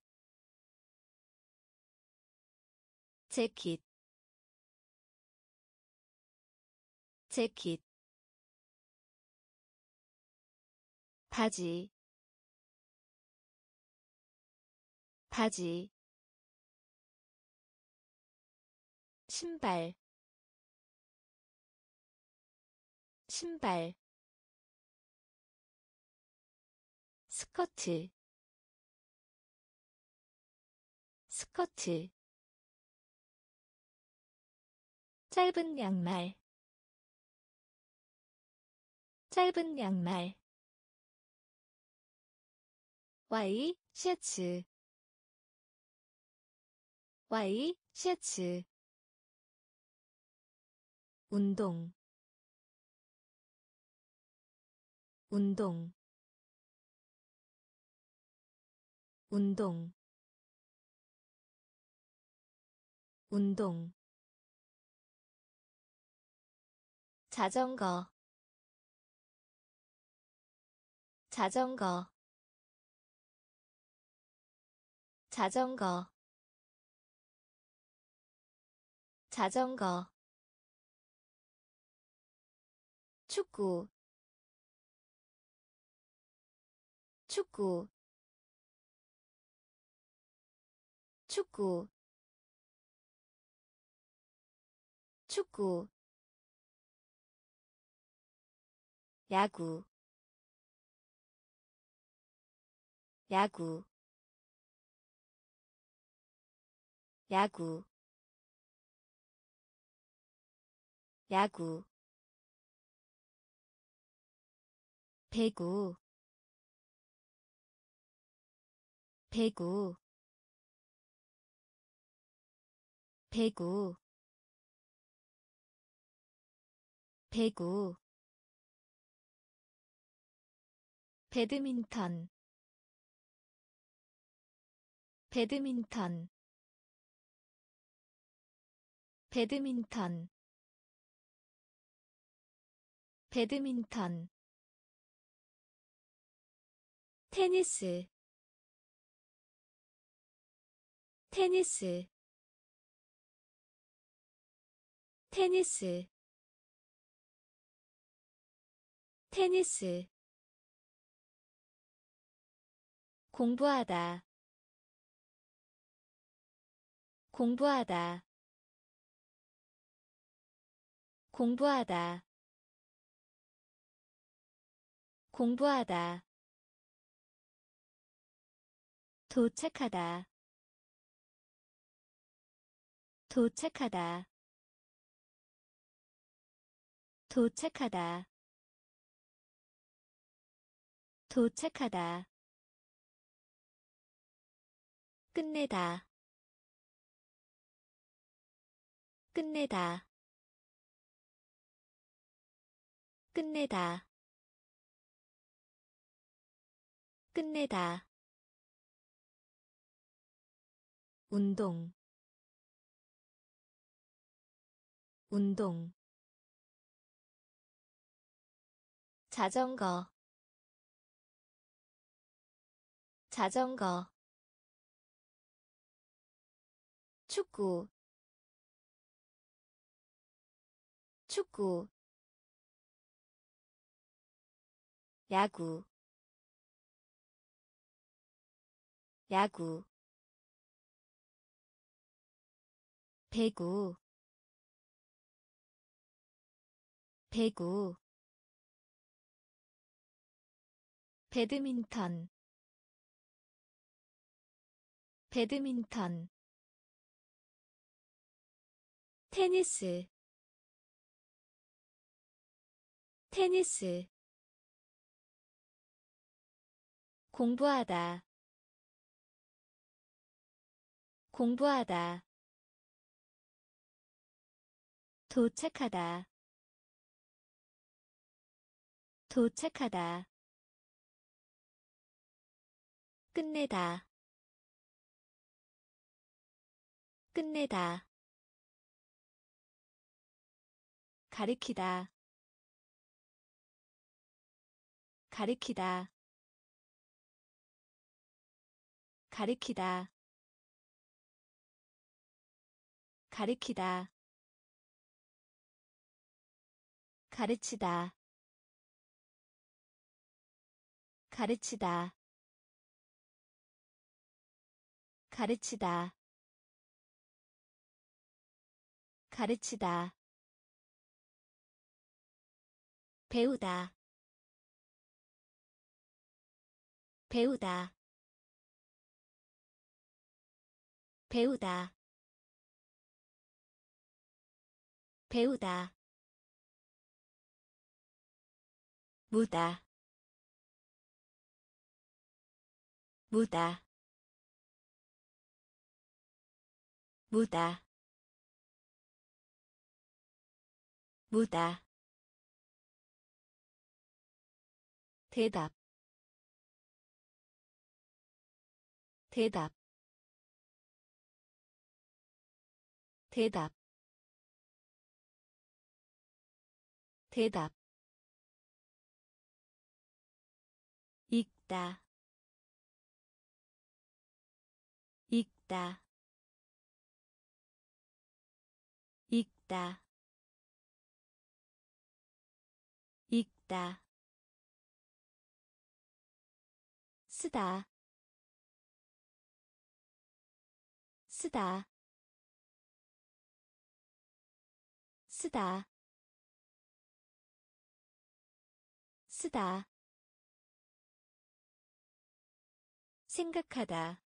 재킷, 재킷, 바지, 바지, 신발, 신발, 스커트, 스커트, 짧은 양말, 짧은 양말, 와이 셔츠, 와이 셔츠, 운동, 운동, 운동, 운동, 자전거, 자전거, 자전거, 자전거, 축구, 축구, 축구, 축구, 야구, 야구, 야구, 야구 배구 배구 배구 배구 배드민턴 배드민턴 배드민턴 배드민턴 테니스 테니스 테니스 테니스 공부하다 공부하다 공부하다 공부하다 도착하다 도착하다 도착하다 도착하다 끝내다 끝내다 끝내다 끝내다 운동 운동 자전거 자전거 축구 축구 야구 야구 배구 배구 배드민턴 배드민턴 테니스 테니스 공부하다 공부하다 도착하다 도착하다 끝내다 끝내다 가리키다 가리키다 가리키다 가리키다 가르치다 가르치다 가르치다 가르치다 배우다 배우다 배우다 배우다 무다 무다 무다 무다 대답 대답 대답 대답 읽다 읽다 읽다 읽다 쓰다 쓰다 쓰다 쓰다 생각하다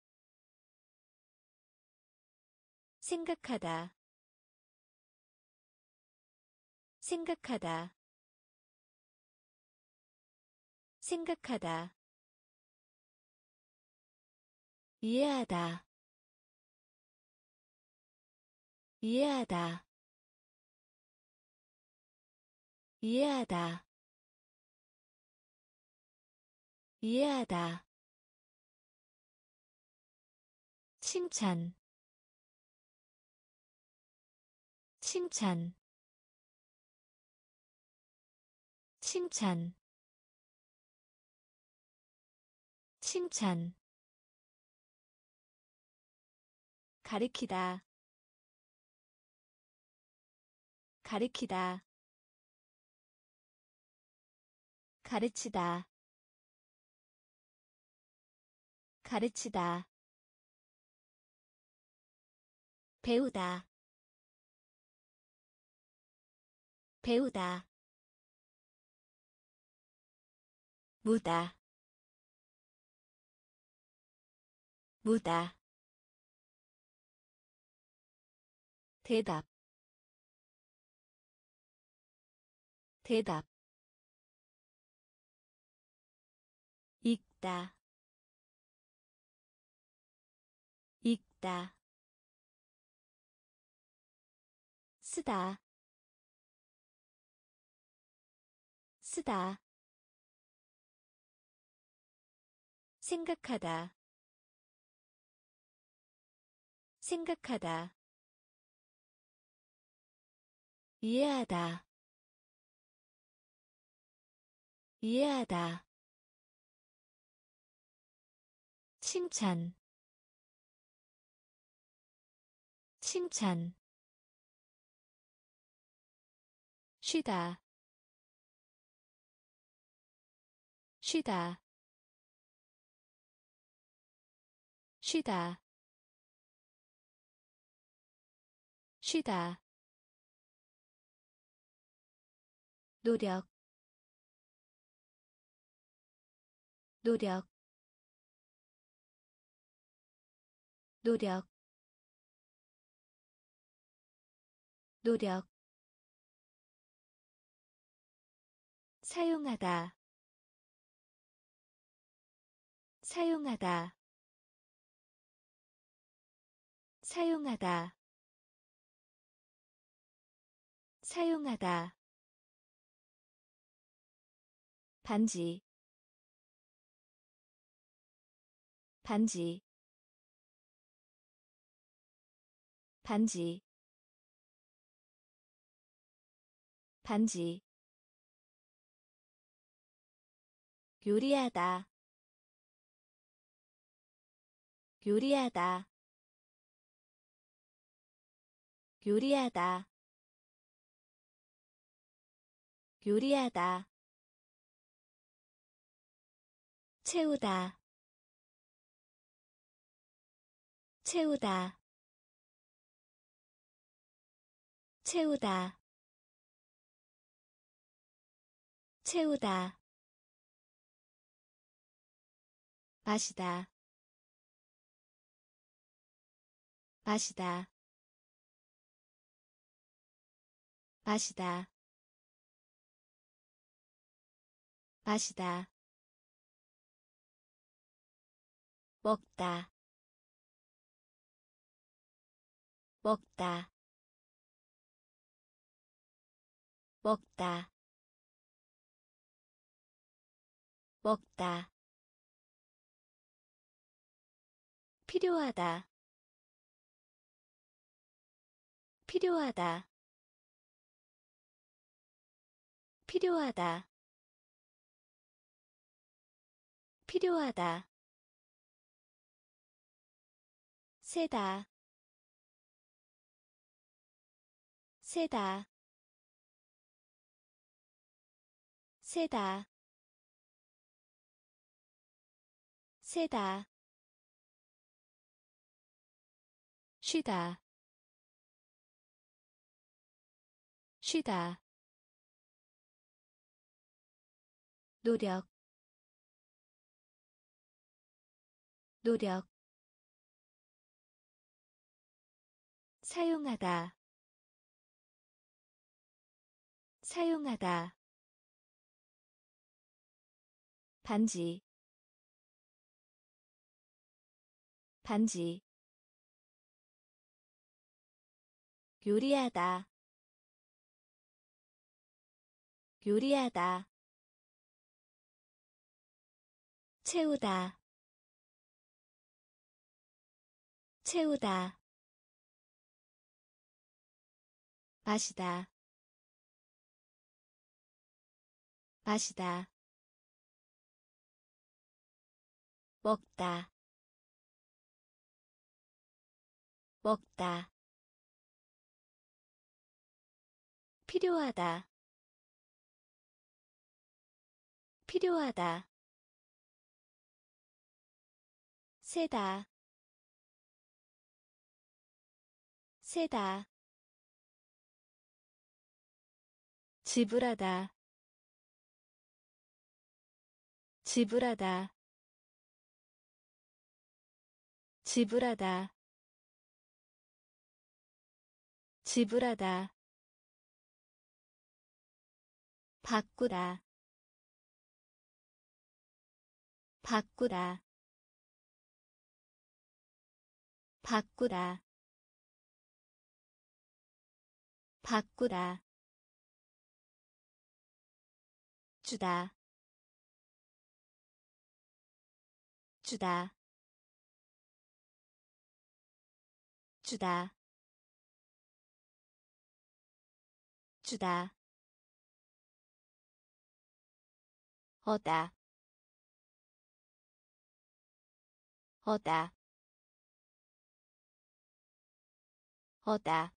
생각하다 생각하다 생각하다 이해하다 이해하다 이해하다 이해하다 칭찬 칭찬 칭찬 칭찬 가리키다 가리키다 가르치다 가르치다 배우다 배우다 무다 무다 대답 대답 읽다 읽다 쓰다 쓰다 생각하다 생각하다 이해하다 이해하다 칭찬 칭찬 쉬다 쉬다 쉬다 쉬다 노력 노력 노력 노력 사용하다 사용하다 사용하다 사용하다 반지 반지 반지 반지 요리하다 요리하다 요리하다 요리하다 채우다 채우다 채우다 채우다 마시다 마시다 마시다 마시다 먹다 먹다 먹다 먹다 필요하다 필요하다 필요하다 필요하다 세다 세다 세다 세다 쉬다 쉬다 노력 노력 사용하다 사용하다 반지 반지 요리하다 요리하다 채우다 채우다 마시다 마시다 먹다 먹다 필요하다 필요하다 세다 세다 지불하다 지불하다 지불하다 지불하다 바꾸다 바꾸다 바꾸다 바꾸다 주다 주다 주다 주다 어다 어다 어다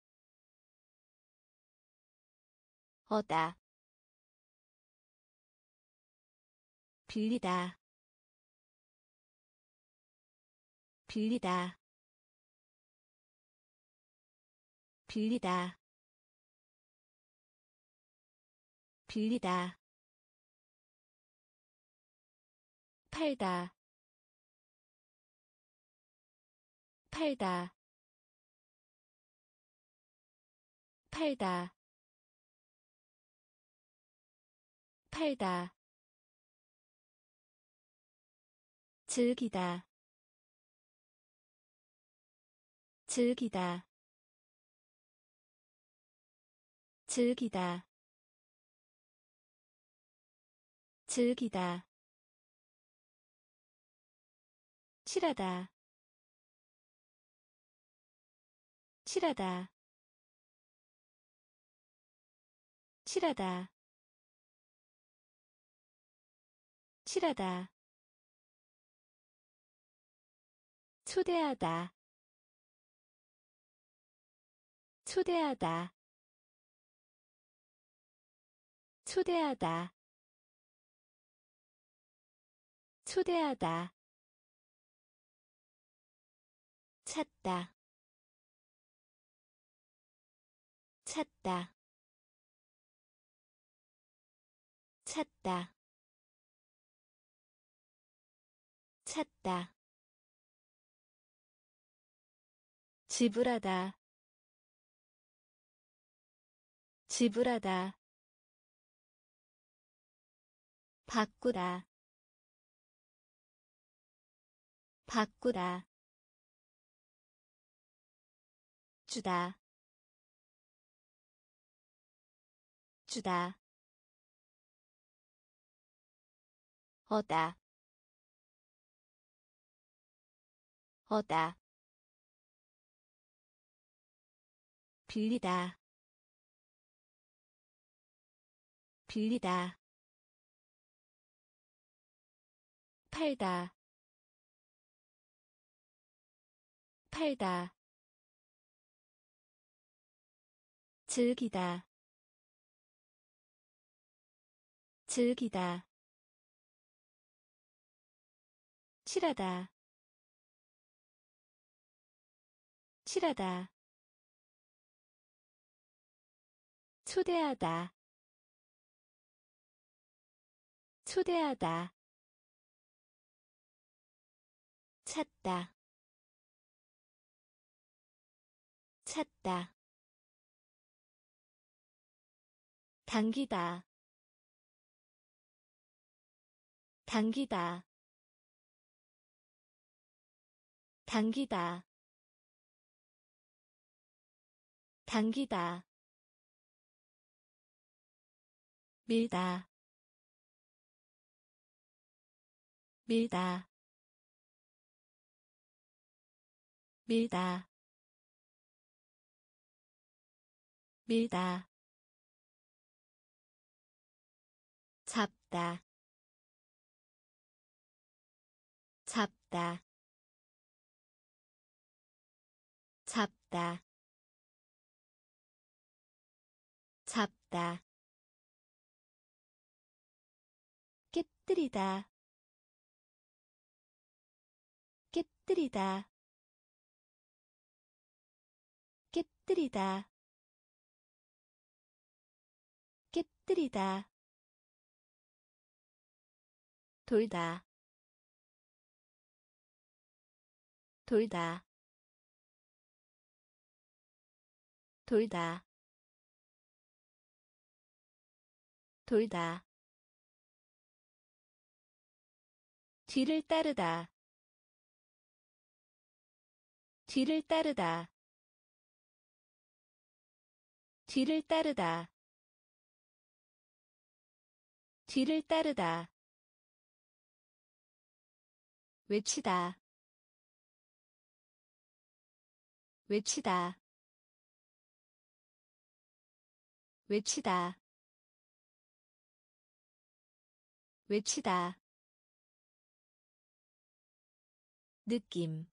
어다 빌리다 빌리다 빌리다 빌리다 팔다 팔다 팔다 팔다 즐기다 즐기다 즐기다 즐기다 칠하다 칠하다 칠하다 칠하다 초대하다 초대하다 초대하다 초대하다 찾다 찾다 찾다 찾다 지불하다 지불하다 바꾸다 바꾸다 주다 주다 어다 어다 빌리다 빌리다 팔다 팔다 즐기다 즐기다 칠하다 칠하다 초대하다 초대하다 찾다 찾다 당기다 당기다 당기다 당기다 밀다 밀다 밀다 밀다 잡다 잡다 잡다 잡다 깨뜨리다 깨뜨리다 깨뜨리다 깨뜨리다 돌다 돌다 돌다 돌다 뒤를 따르다 뒤를 따르다 뒤를 따르다 뒤를 따르다 외치다 외치다 외치다 외치다 느낌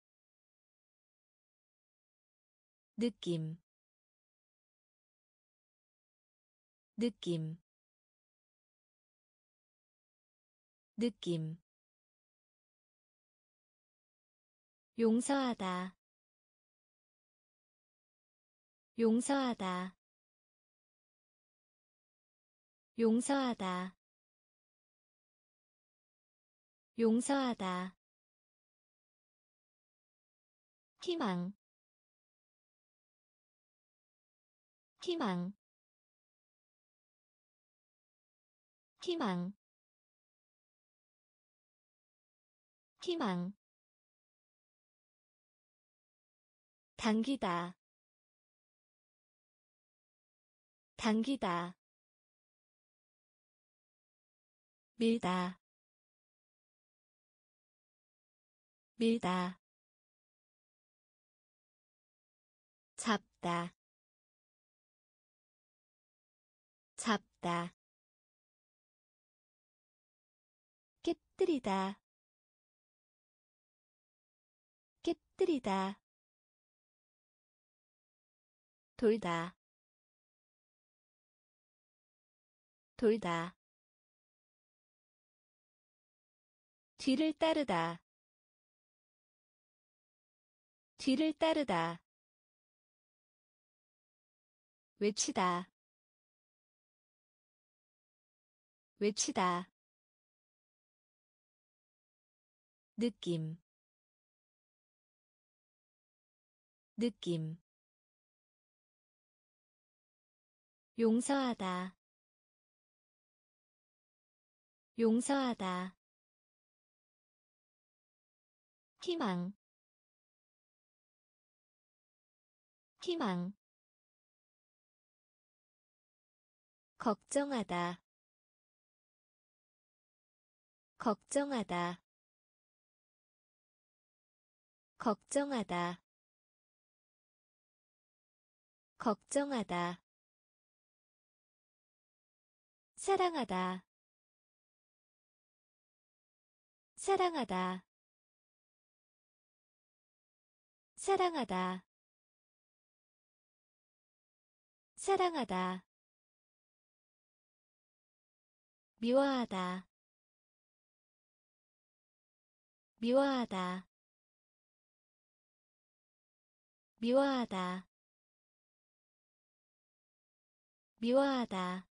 느낌 느낌 느낌 용서하다 용서하다 용서하다 용서하다 희망 희망 희망 희망 당기다 당기다 밀다 밀다 잡다 잡다 깨뜨리다 깨뜨리다 돌다 돌다 뒤를 따르다 뒤를 따르다 외치다 외치다 느낌 느낌 용서하다 용서하다 희망 희망 걱정하다 걱정하다 걱정하다 걱정하다 사랑하다 사랑하다 사랑하다 사랑하다 미워하다 미워하다 미워하다 미워하다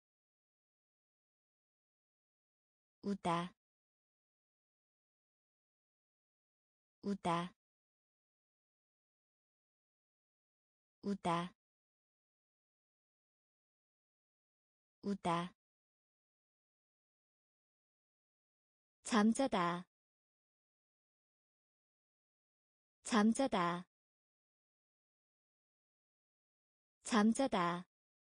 우다 우다 우다 우다 잠자다 잠자다 잠자다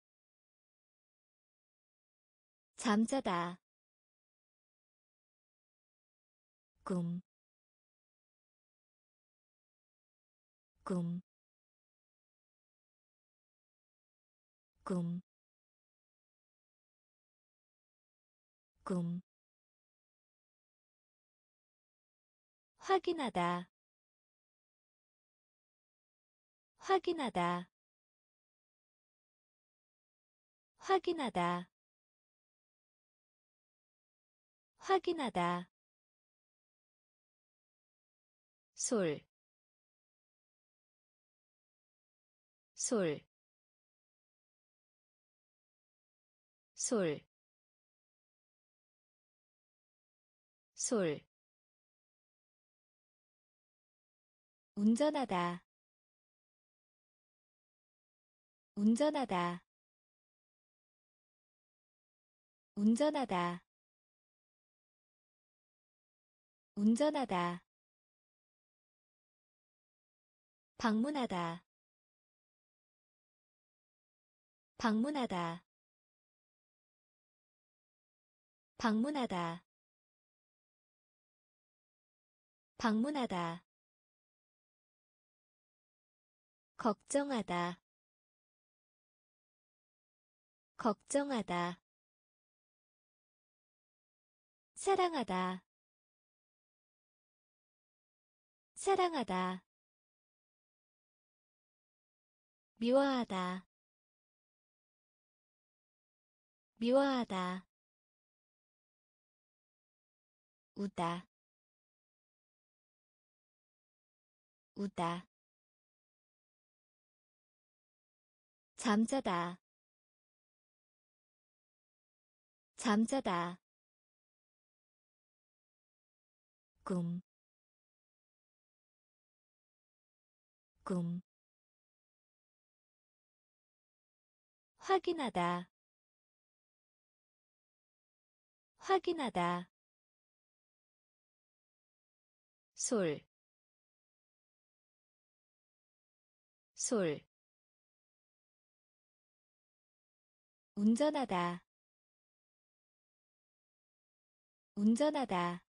잠자다 꿈, 꿈, 꿈, 꿈. 확인하다, 확인하다, 확인하다, 확인하다. 솔, 솔, 솔, 솔. 운전하다, 운전하다, 운전하다, 운전하다. 방문하다, 방문하다, 방문하다, 방문하다. 걱정하다, 걱정하다. 사랑하다, 사랑하다. 미워하다, 미워하다. 우다, 우다. 잠자다, 잠자다. 꿈, 꿈. 확인하다, 확인하다. 솔, 솔. 운전하다, 운전하다.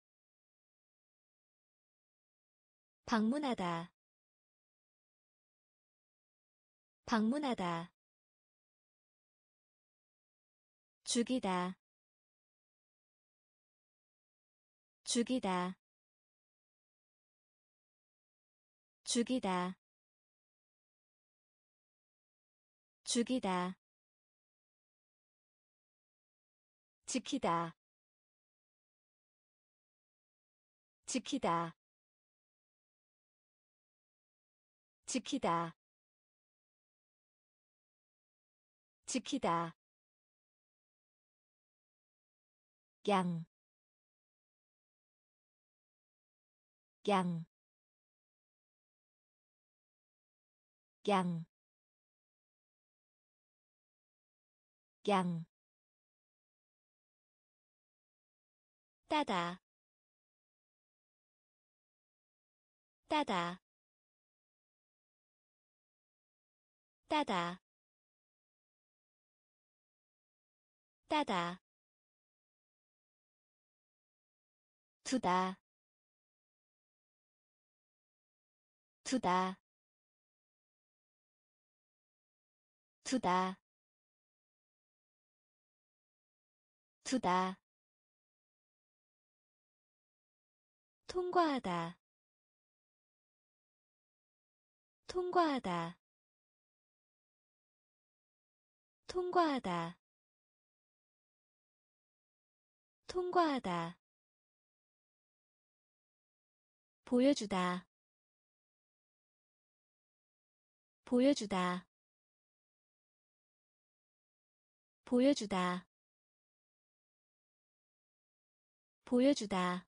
방문하다, 방문하다. 죽이다, 죽이다, 죽이다, 죽이다. 지키다, 지키다, 지키다, 지키다. 양, 양, 양, 양. 따다, 따다, 따다, 따다. 두다, 두다, 두다, 두다. 통과하다, 통과하다, 통과하다, 통과하다. 보여주다, 보여주다, 보여주다, 보여주다.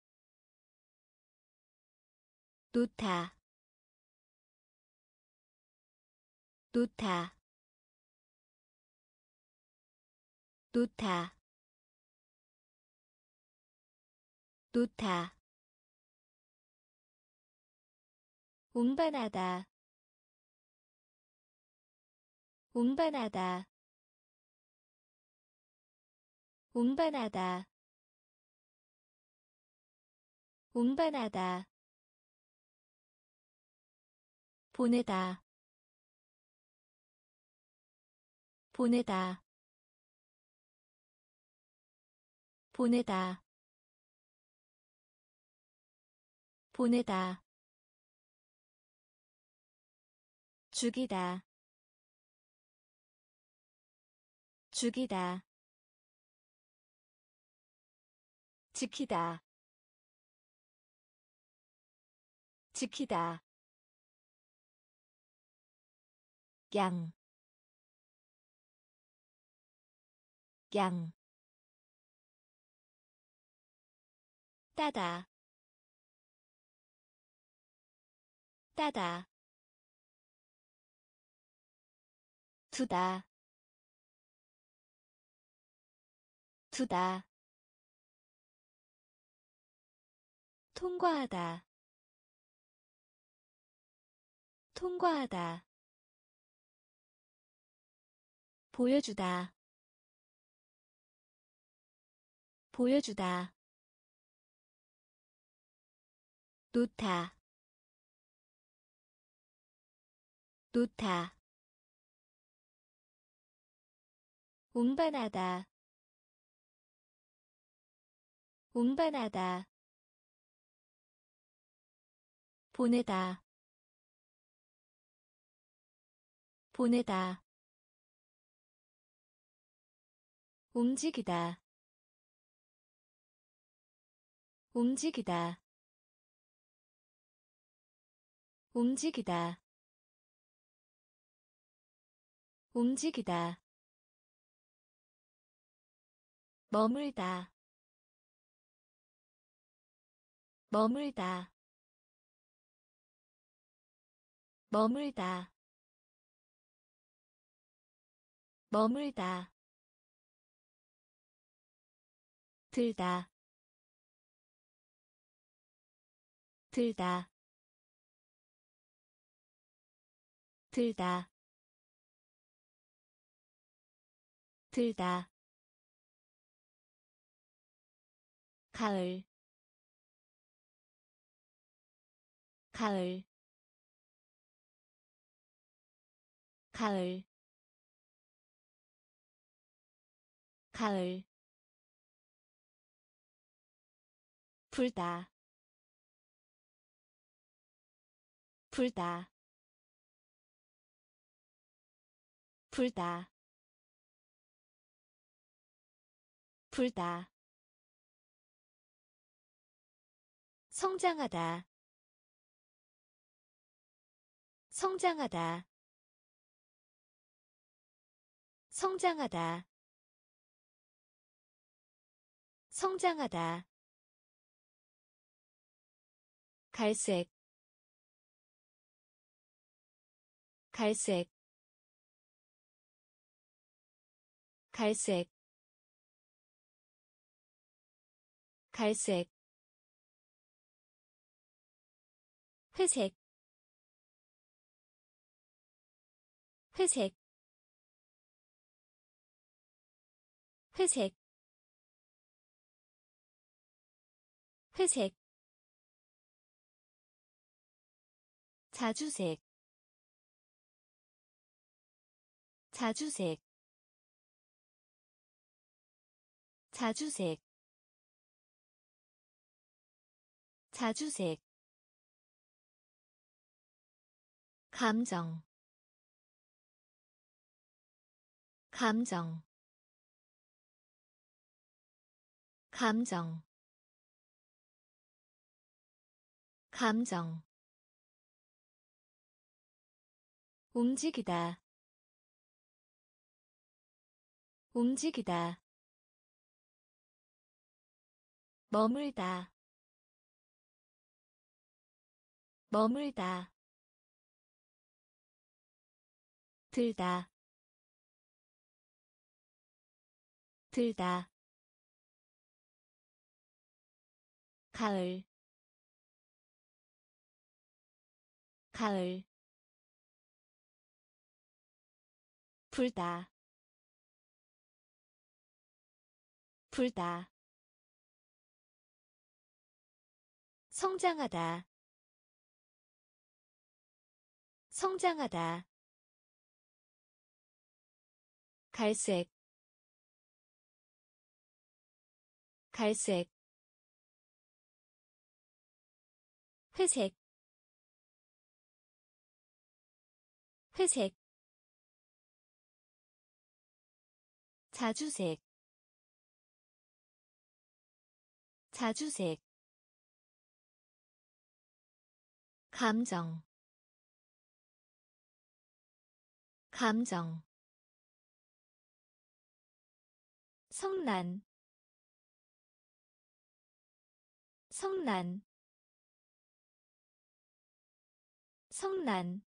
놓다, 놓다. 놓다 놓다 운반하다 운반하다 운반하다 운반하다 보내다 보내다 보내다 보내다 죽이다 죽이다 지키다 지키다 양, 양, 따다, 따다, 두다, 두다, 통과하다, 통과하다, 보여주다, 보여주다, 놓다, 놓다, 운반하다, 운반하다, 보내다, 보내다, 움직이다, 움직이다, 움직이다, 움직이다, 머물다, 머물다, 머물다, 머물다, 들다, 들다, 들다, 들다, 가을, 가을, 가을, 가을, 불다, 불다, 불다, 불다, 성장하다, 성장하다, 성장하다, 성장하다, 갈색, 갈색, 갈색, 갈색, 회색, 회색, 회색, 회색, 자주색, 자주색, 자주색, 자주색, 감정, 감정, 감정, 감정, 움직이다, 움직이다, 머물다, 머물다, 들다, 들다 가을 가을 불다 불다 성장하다 성장하다 갈색 갈색 회색 회색 자주색 자주색 감정 감정 성난 성난 성난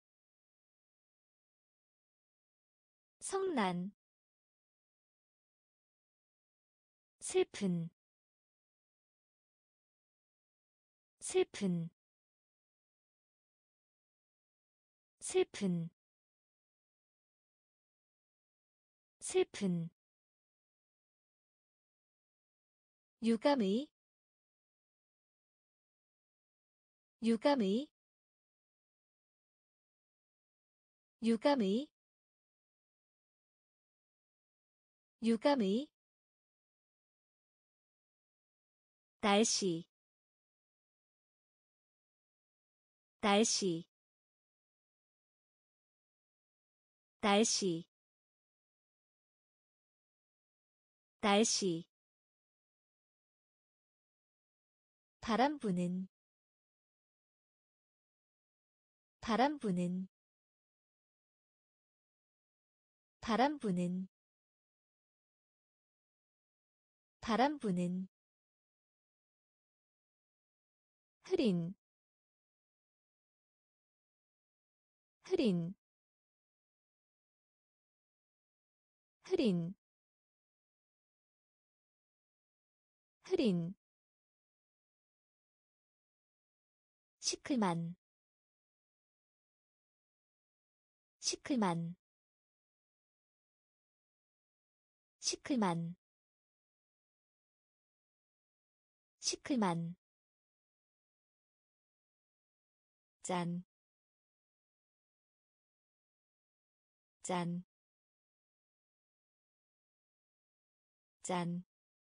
성난 슬픈 슬픈 슬픈 슬픈 유감의 유감의 유감의 유감의 날씨 날씨 날씨 날씨 바람 부는 바람 부는 바람 부는 바람 부는 흐린 흐린 흐린 흐린 시클만 시클만 시클만 시클만 짠, 짠, 짠,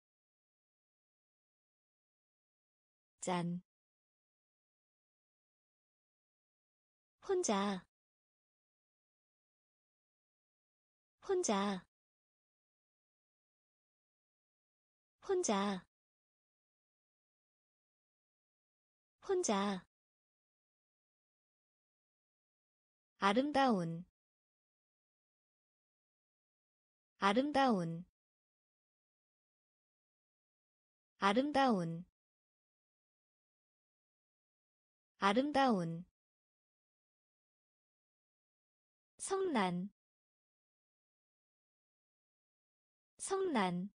짠. 혼자, 혼자, 혼자, 혼자. 아름다운, 아름다운, 아름다운, 아름다운. 성난, 성난.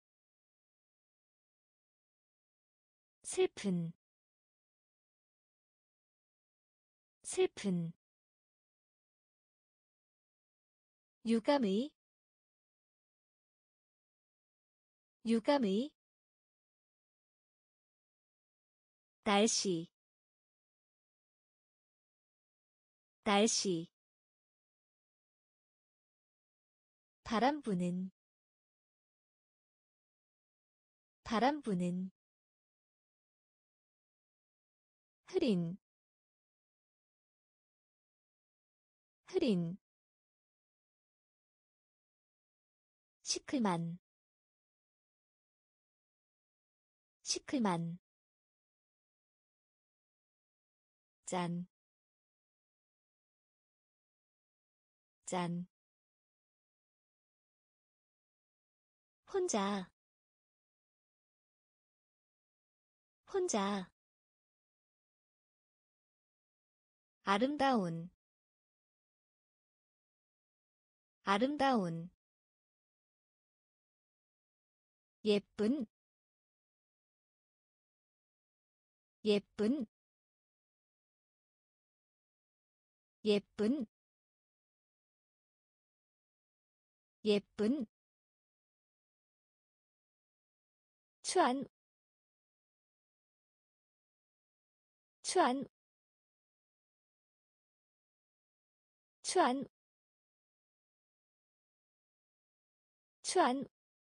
슬픈, 슬픈. 유감의, 유감의. 날씨, 날씨. 바람 부는 바람 부는 흐린 흐린 시클만 시클만 짠, 짠. 혼자, 혼자. 아름다운, 아름다운. 예쁜 예쁜 예쁜 예쁜 추안 추안 추안 추안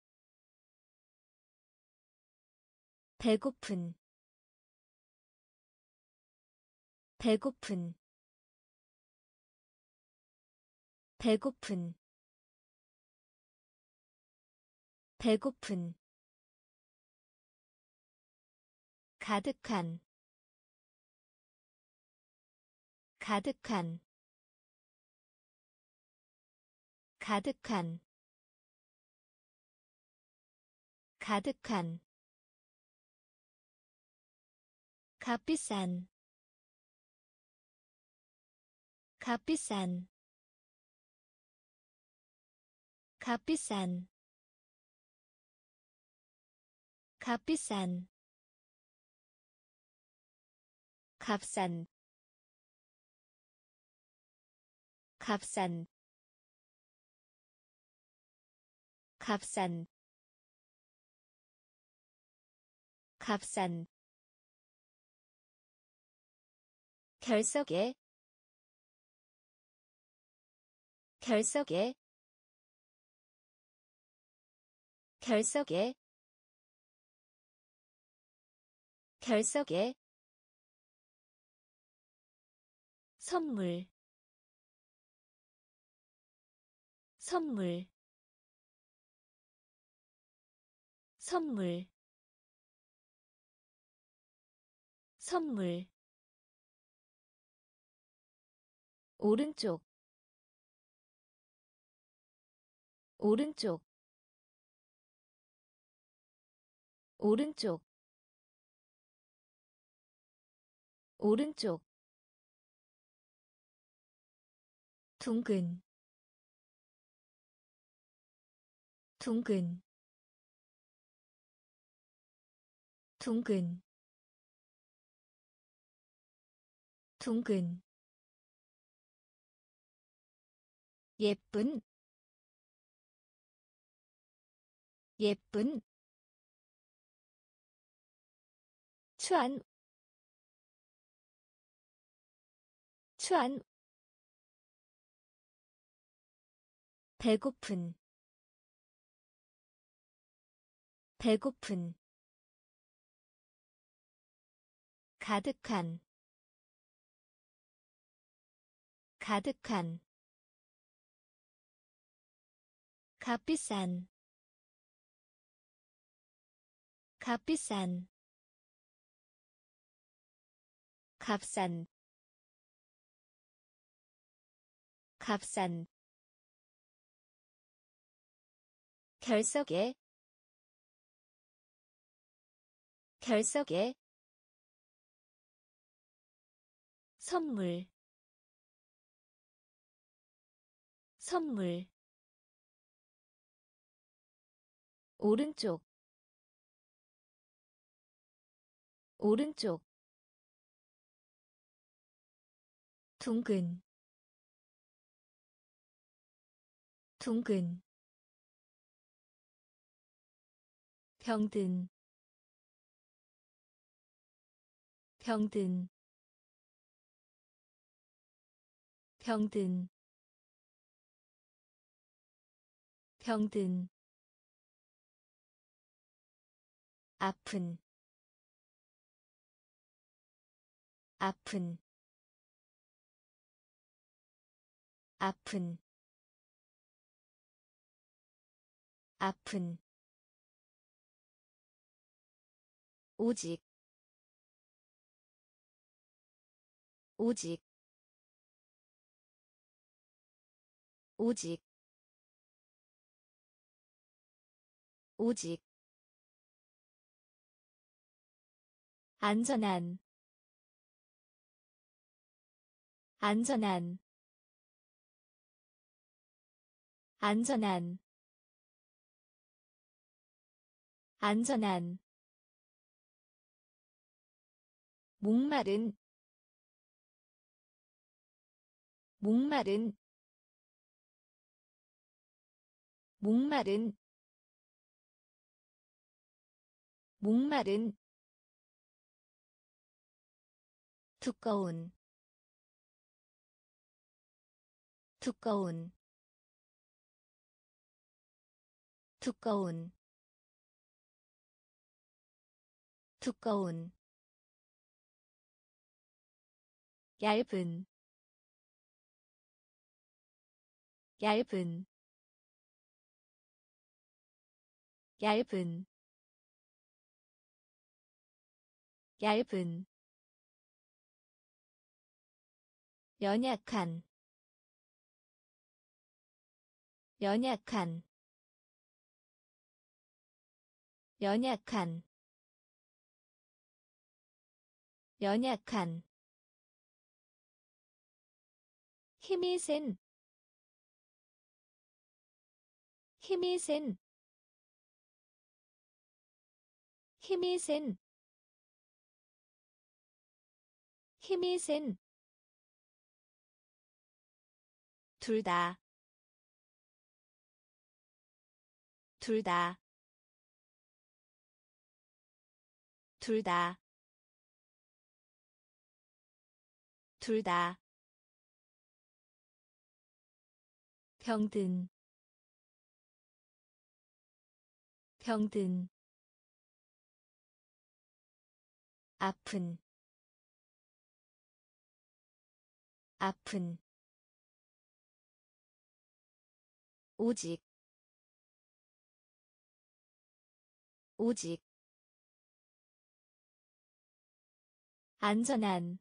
배고픈 배고픈 배고픈 배고픈 가득한 가득한 가득한 가득한 값비싼 값비싼 값비싼 값비싼 값싼 값싼 값싼 값싼 결석에 결석에 결석에 결석에 선물 선물 선물 선물 오른쪽 오른쪽 오른쪽 오른쪽 둥근 둥근 둥근 둥근 예쁜 예쁜 추안 추안 배고픈 배고픈 가득한 가득한 값비싼 값비싼 값싼 값싼 결석에 결석에 선물 선물 오른쪽 오른쪽 둥근 둥근 병든 병든 병든 병든 아픈 아픈 아픈 아픈 오직 오직 오직 오직 안전한 안전한 안전한 안전한 목마른 목마른 목마른 목마른 두꺼운 두꺼운 두꺼운 두꺼운 얇은 얇은 얇은 얇은 연약한 연약한 연약한 연약한 힘이 센 힘이 센 힘이 센 힘이 센 둘 다 둘 다 둘 다 둘 다 병든 병든 아픈 아픈 오직 오직 안전한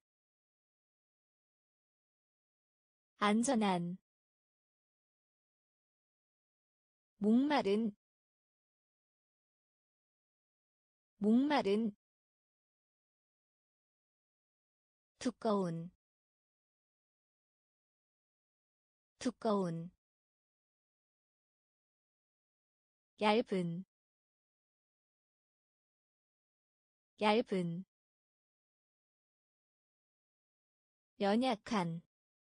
안전한 목마른 목마른 두꺼운 두꺼운 얇은 얇은 연약한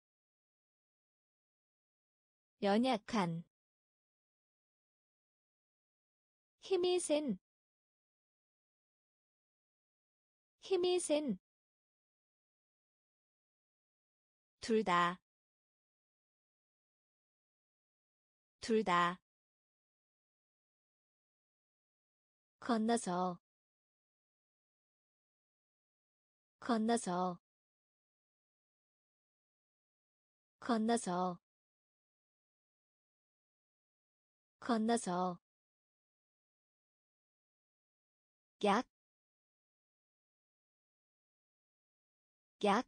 연약한 힘이 센 힘이 센 둘 다 둘 다 건너서 건너서 건너서 건너서 약, 약,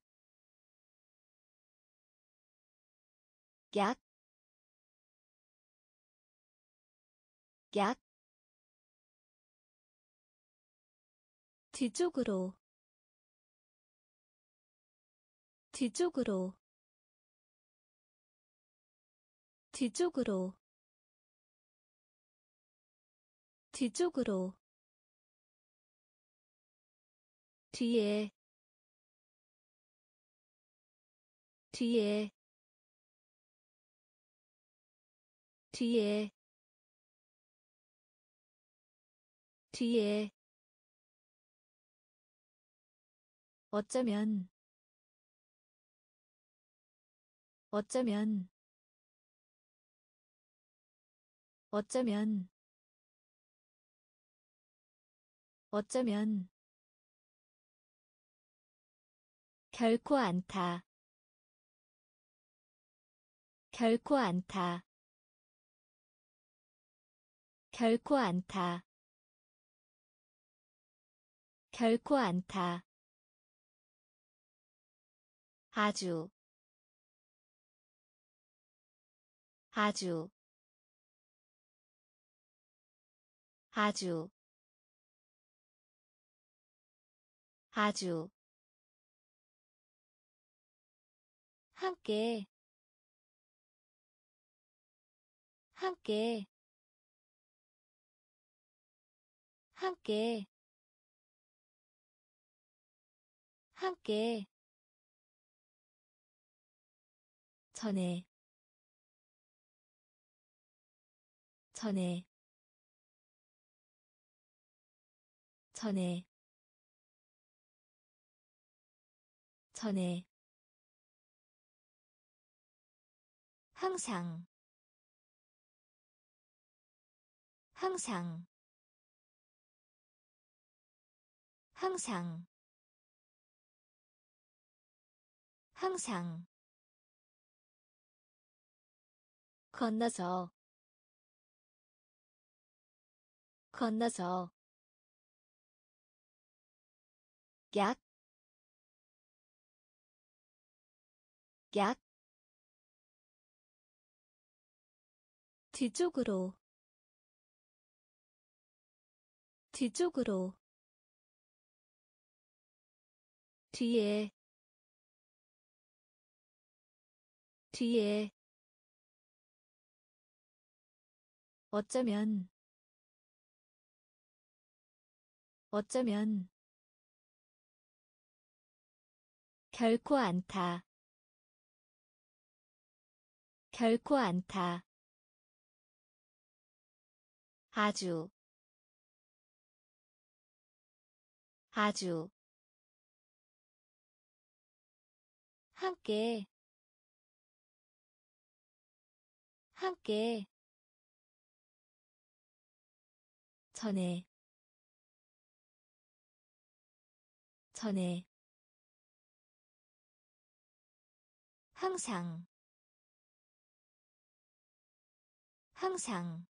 약, 약, 뒤쪽으로, 뒤쪽으로, 뒤쪽으로, 뒤쪽으로, 뒤에, 뒤에, 뒤에, 뒤에, 어쩌면, 어쩌면, 어쩌면, 어쩌면, 결코 않다, 결코 않다, 결코 않다, 결코 않다, 아주, 아주, 아주, 아주, 함께, 함께, 함께 함께 전에 전에 전에 전에 항상 항상 항상 항상 건너서 건너서 약, 약, 뒤쪽으로, 뒤쪽으로, 뒤에, 뒤에, 어쩌면, 어쩌면, 결코 않다, 결코 않다, 아주, 아주, 함께, 함께, 전에, 전에, 항상, 항상,